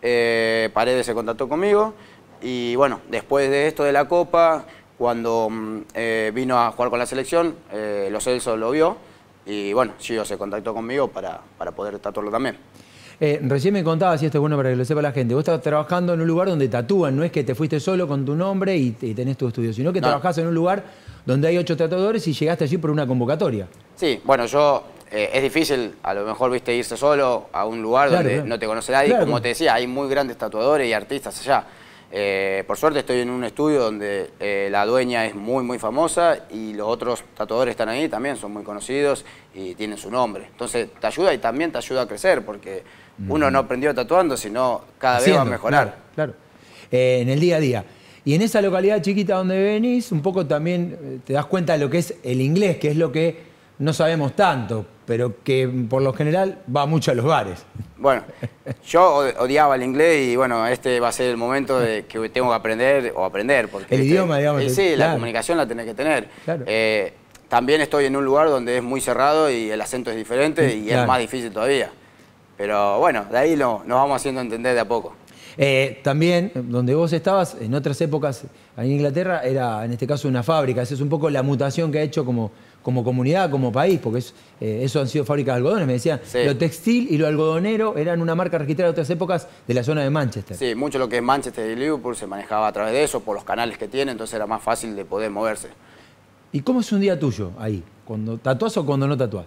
Paredes se contactó conmigo y bueno, después de esto de la Copa, cuando vino a jugar con la selección, Lo Celso lo vio y bueno, Gio se contactó conmigo para poder tatuarlo también. Recién me contabas, y esto es bueno para que lo sepa la gente, vos estás trabajando en un lugar donde tatúan, no es que te fuiste solo con tu nombre y tenés tu estudio, sino que trabajás en un lugar donde hay 8 tatuadores y llegaste allí por una convocatoria. Sí, bueno, es difícil a lo mejor irse solo a un lugar donde no te conoce nadie, como te decía, hay muy grandes tatuadores y artistas allá. Por suerte estoy en un estudio donde la dueña es muy famosa y los otros tatuadores están ahí también, son muy conocidos y tienen su nombre. Entonces te ayuda y también te ayuda a crecer porque uno no aprendió tatuando, sino cada vez va a mejorar. Claro. En el día a día. Y en esa localidad chiquita donde venís, un poco también te das cuenta de lo que es el inglés, que es lo que no sabemos tanto, pero que por lo general va mucho a los bares. Bueno, yo odiaba el inglés y bueno, este va a ser el momento de que tengo que aprender. Porque el idioma, digamos. Sí, la comunicación la tenés que tener. Claro. También estoy en un lugar donde es muy cerrado y el acento es diferente y es más difícil todavía. Pero bueno, de ahí nos vamos haciendo entender de a poco. También, donde vos estabas, en otras épocas, en Inglaterra, era en este caso una fábrica. Esa es un poco la mutación que ha hecho como comunidad, como país, porque eso han sido fábricas de algodones. Me decían, lo textil y lo algodonero eran una marca registrada de otras épocas de la zona de Manchester. Sí, mucho lo que es Manchester y Liverpool se manejaba a través de eso, por los canales que tiene, entonces era más fácil de poder moverse. ¿Y cómo es un día tuyo ahí? ¿Cuando tatuás o cuando no tatuás?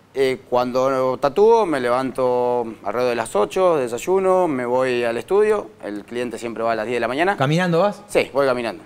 Cuando tatúo me levanto alrededor de las 8, desayuno, me voy al estudio, el cliente siempre va a las 10 de la mañana. ¿Caminando vas? Sí, voy caminando.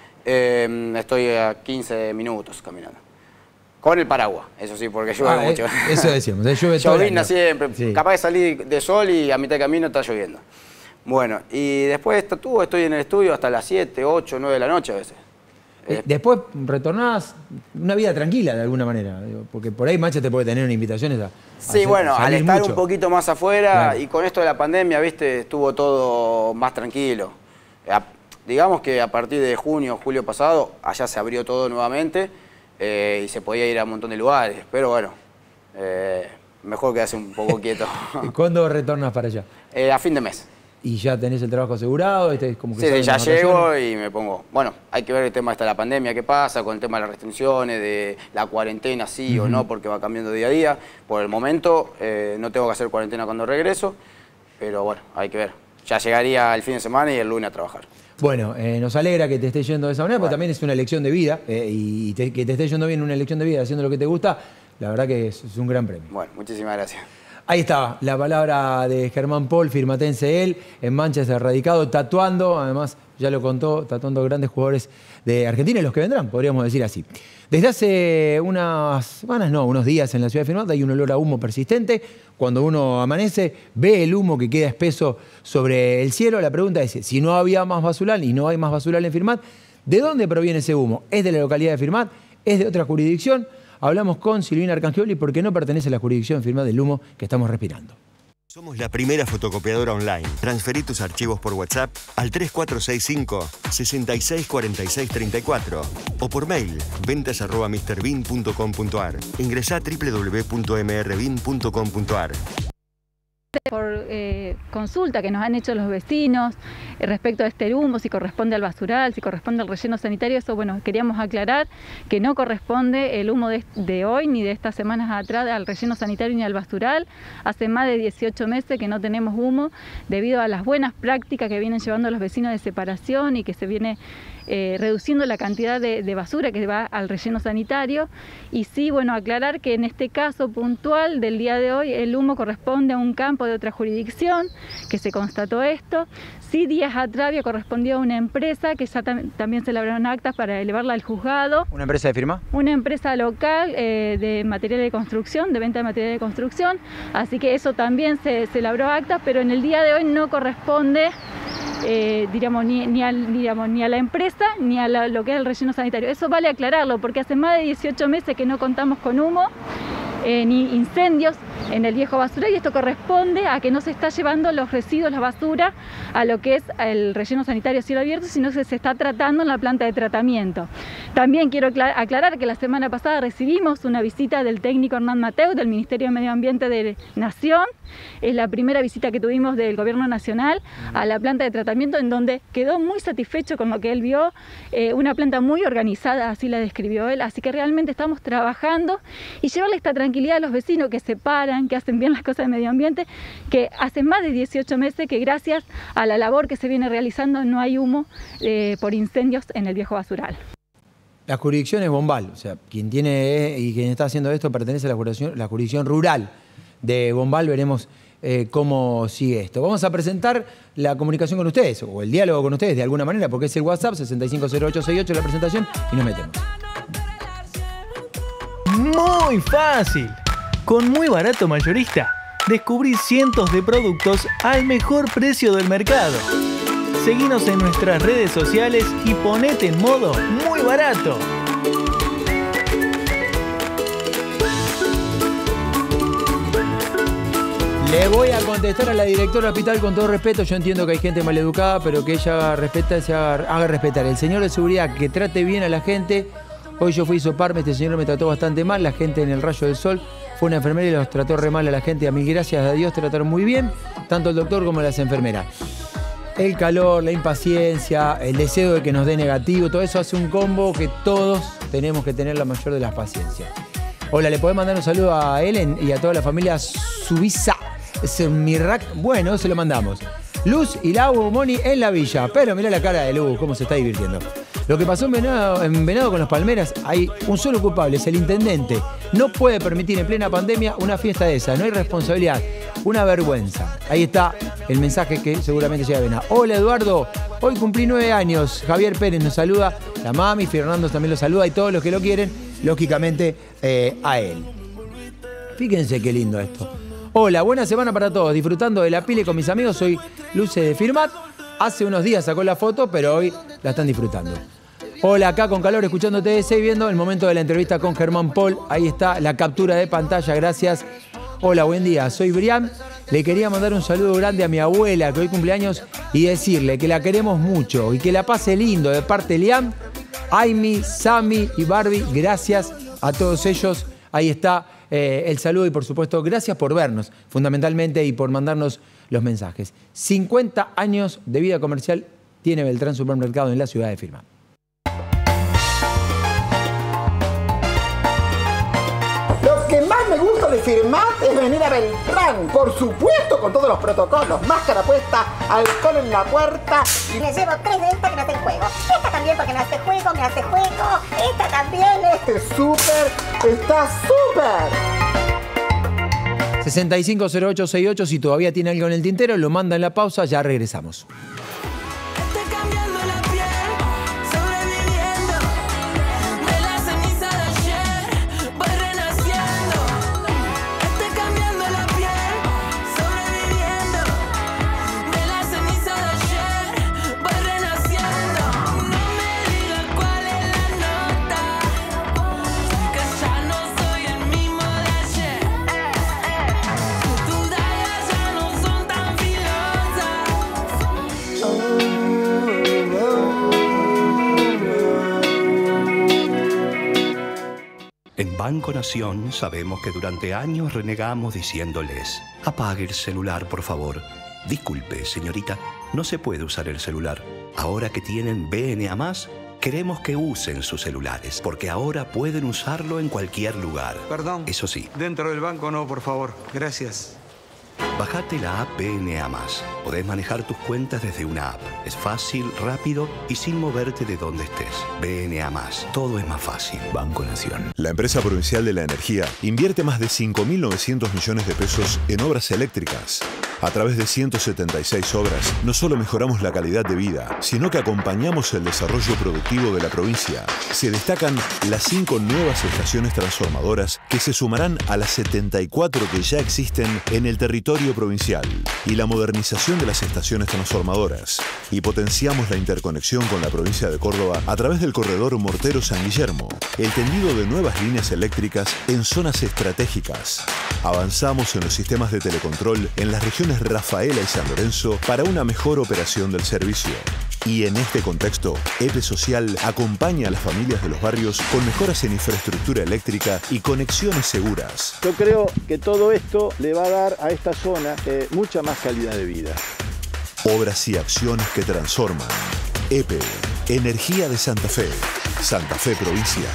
Estoy a 15 minutos caminando. Con el paraguas, eso sí, porque llueve mucho. Eso decíamos, llueve todo. Llovizna siempre, capaz de salir de sol y a mitad de camino está lloviendo. Bueno, y después tatúo, estoy en el estudio hasta las 7, 8, 9 de la noche a veces. Después retornás una vida tranquila de alguna manera, porque por ahí Mancha te puede tener una invitación a sí, bueno, al estar mucho. Un poquito más afuera, claro. Y con esto de la pandemia, viste, estuvo todo más tranquilo. Digamos que a partir de junio, julio pasado, allá se abrió todo nuevamente y se podía ir a un montón de lugares, pero bueno, mejor quedarse un poco quieto. ¿Cuándo retornas para allá? A fin de mes. ¿Y ya tenés el trabajo asegurado? Como que Sí, ya llego y me pongo... Bueno, hay que ver el tema de la pandemia, qué pasa con el tema de las restricciones, de la cuarentena, sí o no, porque va cambiando día a día. Por el momento no tengo que hacer cuarentena cuando regreso, pero bueno, hay que ver. Ya llegaría el fin de semana y el lunes a trabajar. Bueno, nos alegra que te esté yendo de esa manera, pero también es una elección de vida, y que te esté yendo bien en una elección de vida, haciendo lo que te gusta, la verdad que es un gran premio. Bueno, muchísimas gracias. Ahí estaba la palabra de Germán Paul, firmatense él, en Manchester radicado, tatuando, además ya lo contó, tatuando grandes jugadores de Argentina y los que vendrán, podríamos decir así. Desde hace unas semanas, no, unos días en la ciudad de Firmat hay un olor a humo persistente. Cuando uno amanece, ve el humo que queda espeso sobre el cielo. La pregunta es, si no había más basural y no hay más basural en Firmat, ¿de dónde proviene ese humo? ¿Es de la localidad de Firmat? ¿Es de otra jurisdicción? Hablamos con Silvina Arcangioli porque no pertenece a la jurisdicción Firmat del humo que estamos respirando. Somos la primera fotocopiadora online. Transferí tus archivos por WhatsApp al 3465-664634 o por mail ventas@mrbin.com.ar. Ingresá a www.mrbin.com.ar. Por consulta que nos han hecho los vecinos respecto a este humo, si corresponde al basural, si corresponde al relleno sanitario, eso bueno, queríamos aclarar que no corresponde el humo de hoy ni de estas semanas atrás al relleno sanitario ni al basural. Hace más de 18 meses que no tenemos humo debido a las buenas prácticas que vienen llevando los vecinos de separación y que se viene reduciendo la cantidad de basura que va al relleno sanitario. Y sí, bueno, aclarar que en este caso puntual del día de hoy el humo corresponde a un campo de otra jurisdicción, que se constató esto. Sí, días atrás había correspondido a una empresa que ya también se elaboraron actas para elevarla al juzgado. ¿Una empresa de firma? Una empresa local de material de construcción, de venta de material de construcción, así que eso también se elaboró actas, pero en el día de hoy no corresponde ni a la empresa ni a lo que es el relleno sanitario. Eso vale aclararlo porque hace más de 18 meses que no contamos con humo ni incendios en el viejo basural y esto corresponde a que no se está llevando los residuos, la basura, a lo que es el relleno sanitario a cielo abierto, sino que se está tratando en la planta de tratamiento. También quiero aclarar que la semana pasada recibimos una visita del técnico Hernán Mateu del Ministerio de Medio Ambiente de Nación. Es la primera visita que tuvimos del Gobierno Nacional a la planta de tratamiento, en donde quedó muy satisfecho con lo que él vio, una planta muy organizada, así la describió él, así que realmente estamos trabajando y llevarle esta tranquilidad a los vecinos que se paran, que hacen bien las cosas de medio ambiente, que hace más de 18 meses que gracias a la labor que se viene realizando no hay humo por incendios en el viejo basural. La jurisdicción es Bombal, o sea, quien tiene y quien está haciendo esto pertenece a la jurisdicción rural de Bombal. Veremos cómo sigue esto. Vamos a presentar la comunicación con ustedes, o el diálogo con ustedes de alguna manera, porque es el WhatsApp 650868 la presentación y nos metemos. Muy fácil. Con Muy Barato Mayorista, descubrí cientos de productos al mejor precio del mercado. Seguinos en nuestras redes sociales y ponete en modo Muy Barato. Le voy a contestar a la directora del hospital con todo respeto. Yo entiendo que hay gente maleducada, pero que ella haga respetar. El señor de seguridad que trate bien a la gente. Hoy yo fui a hisoparme, este señor me trató bastante mal. La gente en el Rayo del Sol fue una enfermera y los trató re mal a la gente. A mí, gracias a Dios, trataron muy bien, tanto el doctor como las enfermeras. El calor, la impaciencia, el deseo de que nos dé negativo, todo eso hace un combo que todos tenemos que tener la mayor de las paciencias. Hola, ¿le podés mandar un saludo a Ellen y a toda la familia Subiza? Mirrak, bueno, se lo mandamos. Luz y Lau Moni en la villa. Pero mirá la cara de Luz, cómo se está divirtiendo. Lo que pasó en Venado con los Palmeras, hay un solo culpable, es el intendente. No puede permitir en plena pandemia una fiesta de esa, no hay responsabilidad, una vergüenza. Ahí está el mensaje que seguramente llega a Venado. Hola Eduardo, hoy cumplí 9 años. Javier Pérez nos saluda, la mami, Fernando también lo saluda y todos los que lo quieren, lógicamente a él. Fíjense qué lindo esto. Hola, buena semana para todos. Disfrutando de la pile con mis amigos. Soy Luce de Firmat. Hace unos días sacó la foto, pero hoy la están disfrutando. Hola, acá con calor, escuchando TDC y viendo el momento de la entrevista con Germán Paul. Ahí está la captura de pantalla, gracias. Hola, buen día, soy Brian. Le quería mandar un saludo grande a mi abuela, que hoy cumpleaños, y decirle que la queremos mucho y que la pase lindo de parte de Liam, Aimi, Sami y Barbie. Gracias a todos ellos. Ahí está el saludo y, por supuesto, gracias por vernos, fundamentalmente, y por mandarnos los mensajes. 50 años de vida comercial tiene Beltrán Supermercado en la ciudad de Firmat. Lo que más me gusta de Firmat es venir a Beltrán, por supuesto, con todos los protocolos, máscara puesta, alcohol en la puerta. Y me llevo 3 de estas que no hacen juego. Esta también porque me hace juego, me hace juego. Esta también. Este súper está súper. 650868, si todavía tiene algo en el tintero, lo manda en la pausa, ya regresamos. En Banco Nación sabemos que durante años renegamos diciéndoles: apague el celular, por favor. Disculpe, señorita, no se puede usar el celular. Ahora que tienen BNA+, queremos que usen sus celulares, porque ahora pueden usarlo en cualquier lugar. Perdón. Eso sí. Dentro del banco no, por favor. Gracias. Bajate la app BNA+. Podés manejar tus cuentas desde una app. Es fácil, rápido y sin moverte de donde estés. BNA+. Todo es más fácil. Banco Nación. La empresa provincial de la energía invierte más de 5.900 millones de pesos en obras eléctricas. A través de 176 obras, no solo mejoramos la calidad de vida, sino que acompañamos el desarrollo productivo de la provincia. Se destacan las 5 nuevas estaciones transformadoras que se sumarán a las 74 que ya existen en el territorio provincial, y la modernización de las estaciones transformadoras. Y potenciamos la interconexión con la provincia de Córdoba a través del corredor Mortero-San Guillermo, el tendido de nuevas líneas eléctricas en zonas estratégicas. Avanzamos en los sistemas de telecontrol en las regiones Rafaela y San Lorenzo para una mejor operación del servicio. Y en este contexto, EPE Social acompaña a las familias de los barrios con mejoras en infraestructura eléctrica y conexiones seguras. Yo creo que todo esto le va a dar a esta zona mucha más calidad de vida. Obras y acciones que transforman. EPE, Energía de Santa Fe. Santa Fe Provincia.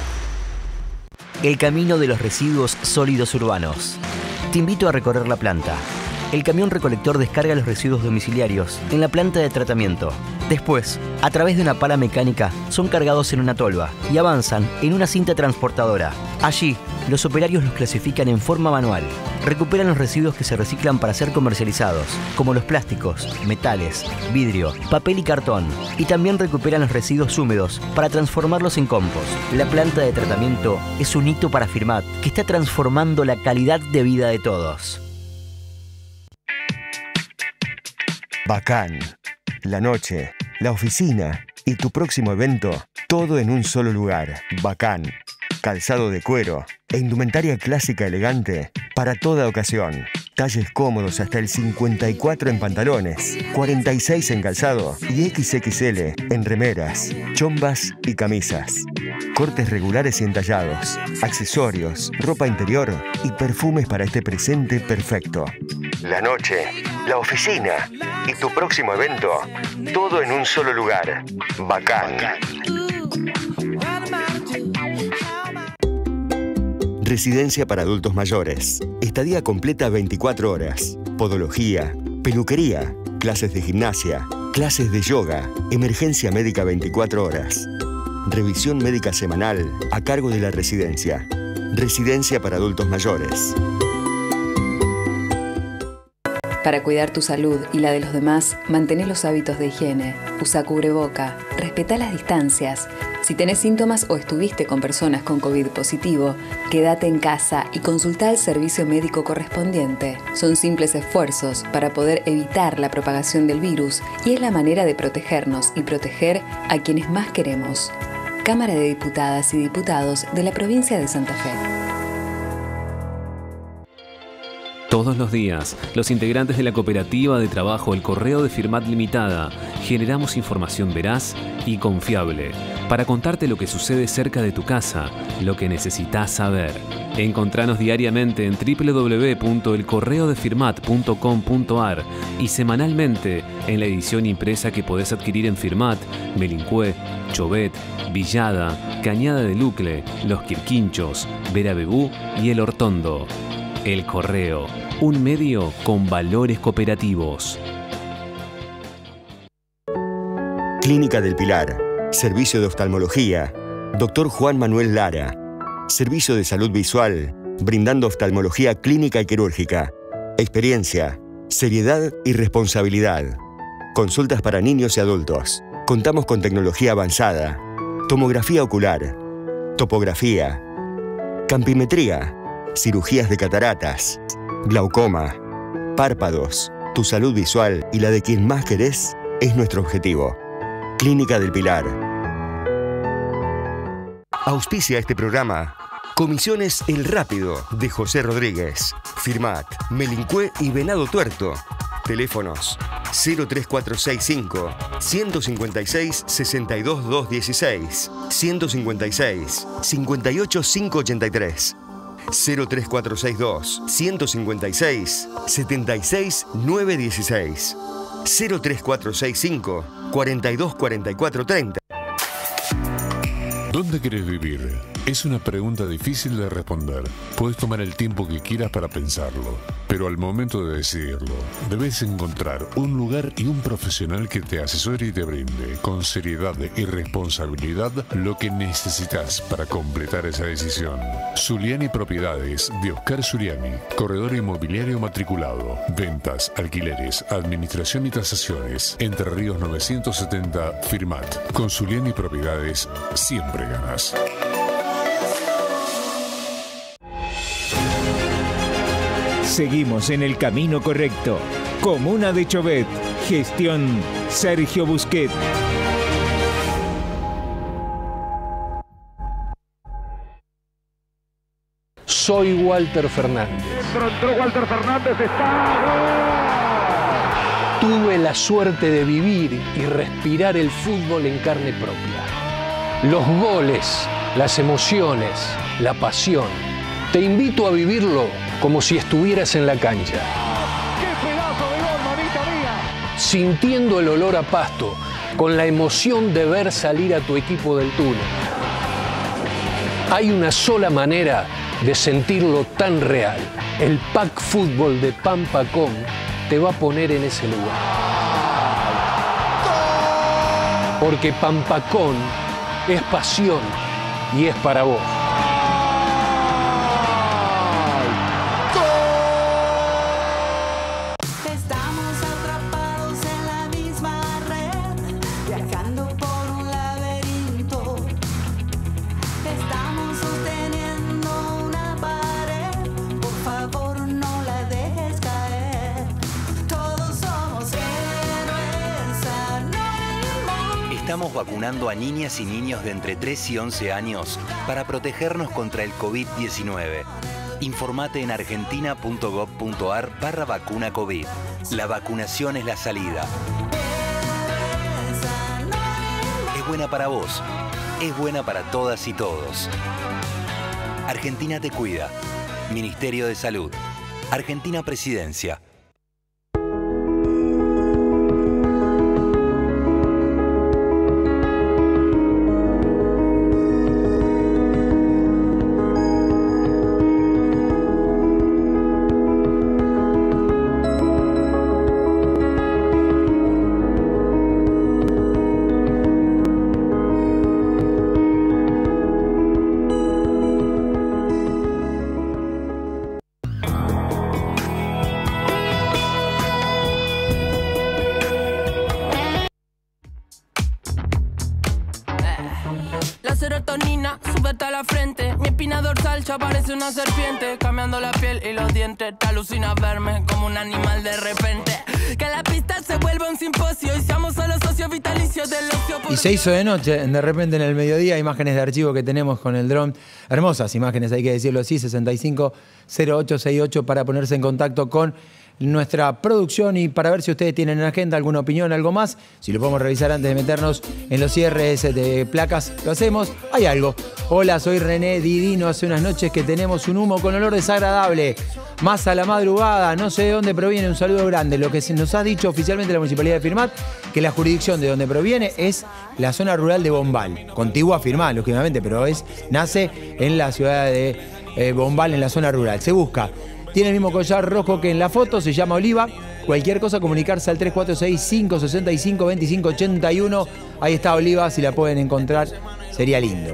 El camino de los residuos sólidos urbanos. Te invito a recorrer la planta. El camión recolector descarga los residuos domiciliarios en la planta de tratamiento. Después, a través de una pala mecánica, son cargados en una tolva y avanzan en una cinta transportadora. Allí, los operarios los clasifican en forma manual. Recuperan los residuos que se reciclan para ser comercializados, como los plásticos, metales, vidrio, papel y cartón. Y también recuperan los residuos húmedos para transformarlos en compost. La planta de tratamiento es un hito para Firmat, que está transformando la calidad de vida de todos. Bacán. La noche, la oficina y tu próximo evento, todo en un solo lugar. Bacán. Calzado de cuero e indumentaria clásica elegante para toda ocasión. Talles cómodos hasta el 54 en pantalones, 46 en calzado y XXL en remeras, chombas y camisas. Cortes regulares y entallados, accesorios, ropa interior y perfumes para este presente perfecto. La noche, la oficina y tu próximo evento, todo en un solo lugar. Bacán. Residencia para adultos mayores. Estadía completa 24 horas. Podología, peluquería, clases de gimnasia, clases de yoga, emergencia médica 24 horas. Revisión médica semanal a cargo de la residencia. Residencia para adultos mayores. Para cuidar tu salud y la de los demás, mantén los hábitos de higiene. Usa cubreboca, respeta las distancias. Si tenés síntomas o estuviste con personas con COVID positivo, quédate en casa y consulta al servicio médico correspondiente. Son simples esfuerzos para poder evitar la propagación del virus y es la manera de protegernos y proteger a quienes más queremos. Cámara de Diputadas y Diputados de la Provincia de Santa Fe. Todos los días, los integrantes de la cooperativa de trabajo El Correo de Firmat Limitada generamos información veraz y confiable para contarte lo que sucede cerca de tu casa, lo que necesitas saber. Encontranos diariamente en www.elcorreodefirmat.com.ar y semanalmente en la edición impresa que podés adquirir en Firmat, Melincué, Chovet, Villada, Cañada de Lucle, Los Quirquinchos, Verabebú y El Hortondo. El Correo, un medio con valores cooperativos. Clínica del Pilar, Servicio de Oftalmología, Dr. Juan Manuel Lara, Servicio de Salud Visual, brindando oftalmología clínica y quirúrgica, experiencia, seriedad y responsabilidad. Consultas para niños y adultos. Contamos con tecnología avanzada, tomografía ocular, topografía, campimetría, cirugías de cataratas, glaucoma, párpados. Tu salud visual y la de quien más querés es nuestro objetivo. Clínica del Pilar. Auspicia este programa Comisiones El Rápido de José Rodríguez, Firmat, Melincué y Venado Tuerto. Teléfonos 03465 156 62216 156 58583 03462 156 76 916 03465 424430. ¿Dónde querés vivir? Es una pregunta difícil de responder. Puedes tomar el tiempo que quieras para pensarlo, pero al momento de decidirlo, debes encontrar un lugar y un profesional que te asesore y te brinde con seriedad y responsabilidad lo que necesitas para completar esa decisión. Zuliani Propiedades de Oscar Zuliani, corredor inmobiliario matriculado, ventas, alquileres, administración y tasaciones. Entre Ríos 970, Firmat. Con Zuliani Propiedades siempre ganas. Seguimos en el camino correcto. Comuna de Chovet. Gestión Sergio Busquet. Soy Walter Fernández. Entró Walter Fernández, está. Tuve la suerte de vivir y respirar el fútbol en carne propia. Los goles, las emociones, la pasión. Te invito a vivirlo como si estuvieras en la cancha. ¡Qué pedazo de gol, manita mía! Sintiendo el olor a pasto, con la emoción de ver salir a tu equipo del túnel. Hay una sola manera de sentirlo tan real. El pack fútbol de Pampacón te va a poner en ese lugar. Porque Pampacón es pasión y es para vos. Estamos vacunando a niñas y niños de entre 3 y 11 años para protegernos contra el COVID-19. Informate en argentina.gov.ar/vacuna COVID. La vacunación es la salida. Es buena para vos. Es buena para todas y todos. Argentina te cuida. Ministerio de Salud. Argentina Presidencia. Parece una serpiente, cambiando la piel y los dientes. Te alucina verme como un animal de repente. Que la pista se vuelva un simposio y seamos solo socios vitalicios del ocio. Y se hizo de noche, de repente en el mediodía, imágenes de archivo que tenemos con el dron. Hermosas imágenes, hay que decirlo así, 650868 para ponerse en contacto con nuestra producción y para ver si ustedes tienen en agenda alguna opinión, algo más. Si lo podemos revisar antes de meternos en los cierres de placas, lo hacemos. Hay algo. Hola, soy René Didino. Hace unas noches que tenemos un humo con olor desagradable. Más a la madrugada, no sé de dónde proviene. Un saludo grande. Lo que se nos ha dicho oficialmente la Municipalidad de Firmat, que la jurisdicción de donde proviene es la zona rural de Bombal. Contigua a Firmat, lógicamente, pero nace en la ciudad de Bombal, en la zona rural. Se busca. Tiene el mismo collar rojo que en la foto, se llama Oliva. Cualquier cosa, comunicarse al 346-565-2581. Ahí está Oliva, si la pueden encontrar, sería lindo.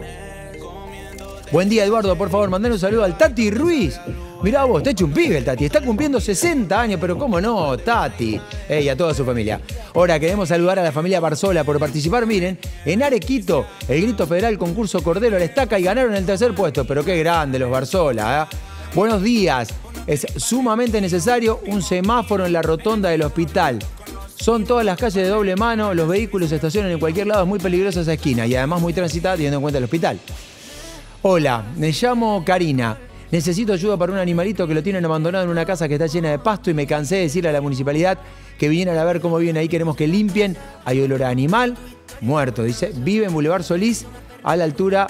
Buen día, Eduardo, por favor, mandale un saludo al Tati Ruiz. Mirá vos, está hecho un pibe el Tati, está cumpliendo 60 años, pero cómo no, Tati. Y a toda su familia. Ahora queremos saludar a la familia Barzola por participar, miren, en Arequito, el Grito Federal Concurso Cordero a la Estaca y ganaron el tercer puesto, pero qué grande los Barzola, ¿eh? Buenos días. Es sumamente necesario un semáforo en la rotonda del hospital. Son todas las calles de doble mano, los vehículos se estacionan en cualquier lado, es muy peligrosa esa esquina y además muy transitada teniendo en cuenta el hospital. Hola, me llamo Karina. Necesito ayuda para un animalito que lo tienen abandonado en una casa que está llena de pasto y me cansé de decirle a la municipalidad que vinieran a ver cómo viven ahí. Queremos que limpien. Hay olor a animal muerto, dice. Vive en Boulevard Solís a la altura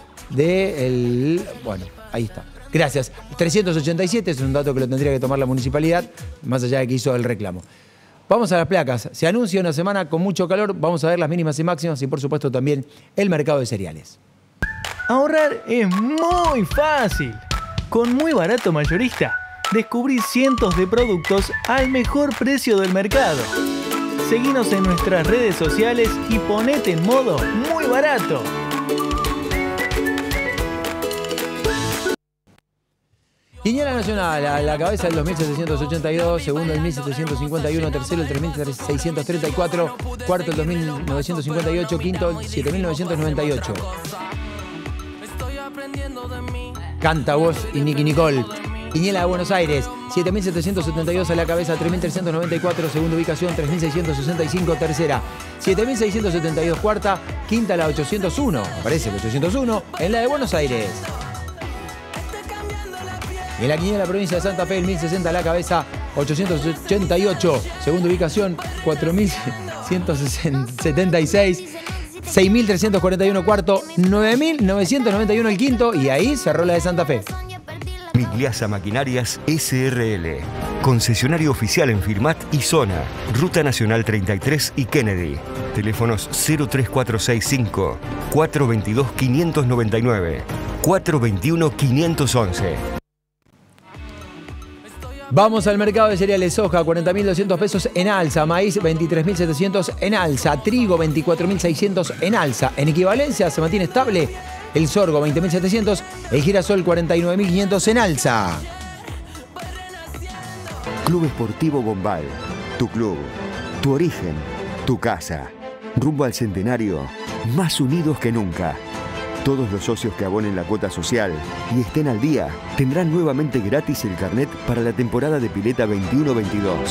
de bueno, ahí está. Gracias. 387 es un dato que lo tendría que tomar la municipalidad, más allá de que hizo el reclamo. Vamos a las placas. Se anuncia una semana con mucho calor. Vamos a ver las mínimas y máximas y, por supuesto, también el mercado de cereales. Ahorrar es muy fácil. Con Muy Barato Mayorista, descubrí cientos de productos al mejor precio del mercado. Seguinos en nuestras redes sociales y ponete en modo Muy Barato. Quiniela Nacional, a la cabeza el 2782, segundo el 1751, tercero el 3634, cuarto el 2958, quinto el 7998. Canta Voz y Nicky Nicole. Quiniela de Buenos Aires, 7772 a la cabeza, 3394, segunda ubicación, 3665, tercera, 7672, cuarta, quinta la 801, aparece el 801 en la de Buenos Aires. En la quiniela de la provincia de Santa Fe, el 1060 a la cabeza, 888, segunda ubicación, 4176, 6341 cuarto, 9991 el quinto y ahí cerró la de Santa Fe. Migliasa Maquinarias SRL, concesionario oficial en Firmat y Zona, Ruta Nacional 33 y Kennedy. Teléfonos 03465 422 599 421 511. Vamos al mercado de cereales. Soja, 40.200 pesos en alza. Maíz, 23.700 en alza. Trigo, 24.600 en alza. En equivalencia se mantiene estable el sorgo, 20.700. El girasol, 49.500 en alza. Club Esportivo Bombal. Tu club, tu origen, tu casa. Rumbo al centenario, más unidos que nunca. Todos los socios que abonen la cuota social y estén al día tendrán nuevamente gratis el carnet para la temporada de pileta 21-22.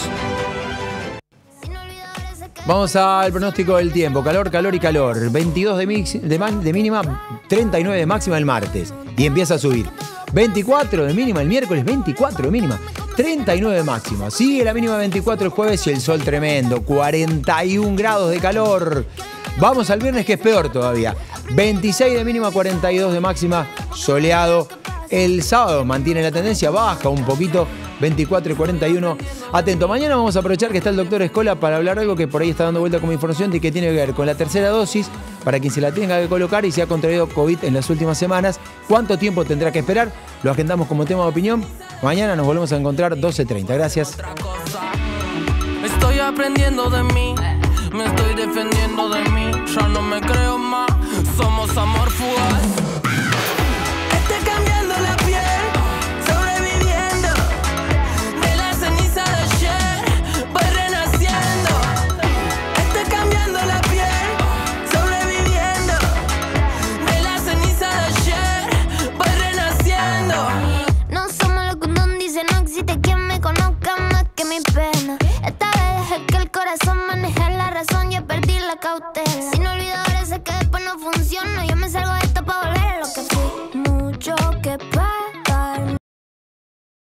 Vamos al pronóstico del tiempo. Calor, calor y calor. 22 de mínima, 39 de máxima el martes. Y empieza a subir. 24 de mínima el miércoles, 24 de mínima. 39 de máxima. Sigue la mínima 24 el jueves y el sol tremendo. 41 grados de calor. Vamos al viernes que es peor todavía. 26 de mínima, 42 de máxima, soleado. El sábado mantiene la tendencia, baja un poquito, 24 y 41. Atento, mañana vamos a aprovechar que está el doctor Escola para hablar algo que por ahí está dando vuelta como información de que tiene que ver con la tercera dosis, para quien se la tenga que colocar y se ha contraído COVID en las últimas semanas. ¿Cuánto tiempo tendrá que esperar? Lo agendamos como tema de opinión. Mañana nos volvemos a encontrar 12:30. Gracias. Estoy aprendiendo de mí, me estoy defendiendo de mí. Ya no me creo más, somos amor fugaz. Estoy cambiando la piel, sobreviviendo. De la ceniza de ayer, voy renaciendo. Estoy cambiando la piel, sobreviviendo. De la ceniza de ayer, voy renaciendo. No somos lo que un don dice, no existe quien me conozca más que mi pena. Esta vez dejé que el corazón maneje la razón, yo perdí la cautela. Sin olvidar sé que después no funciona.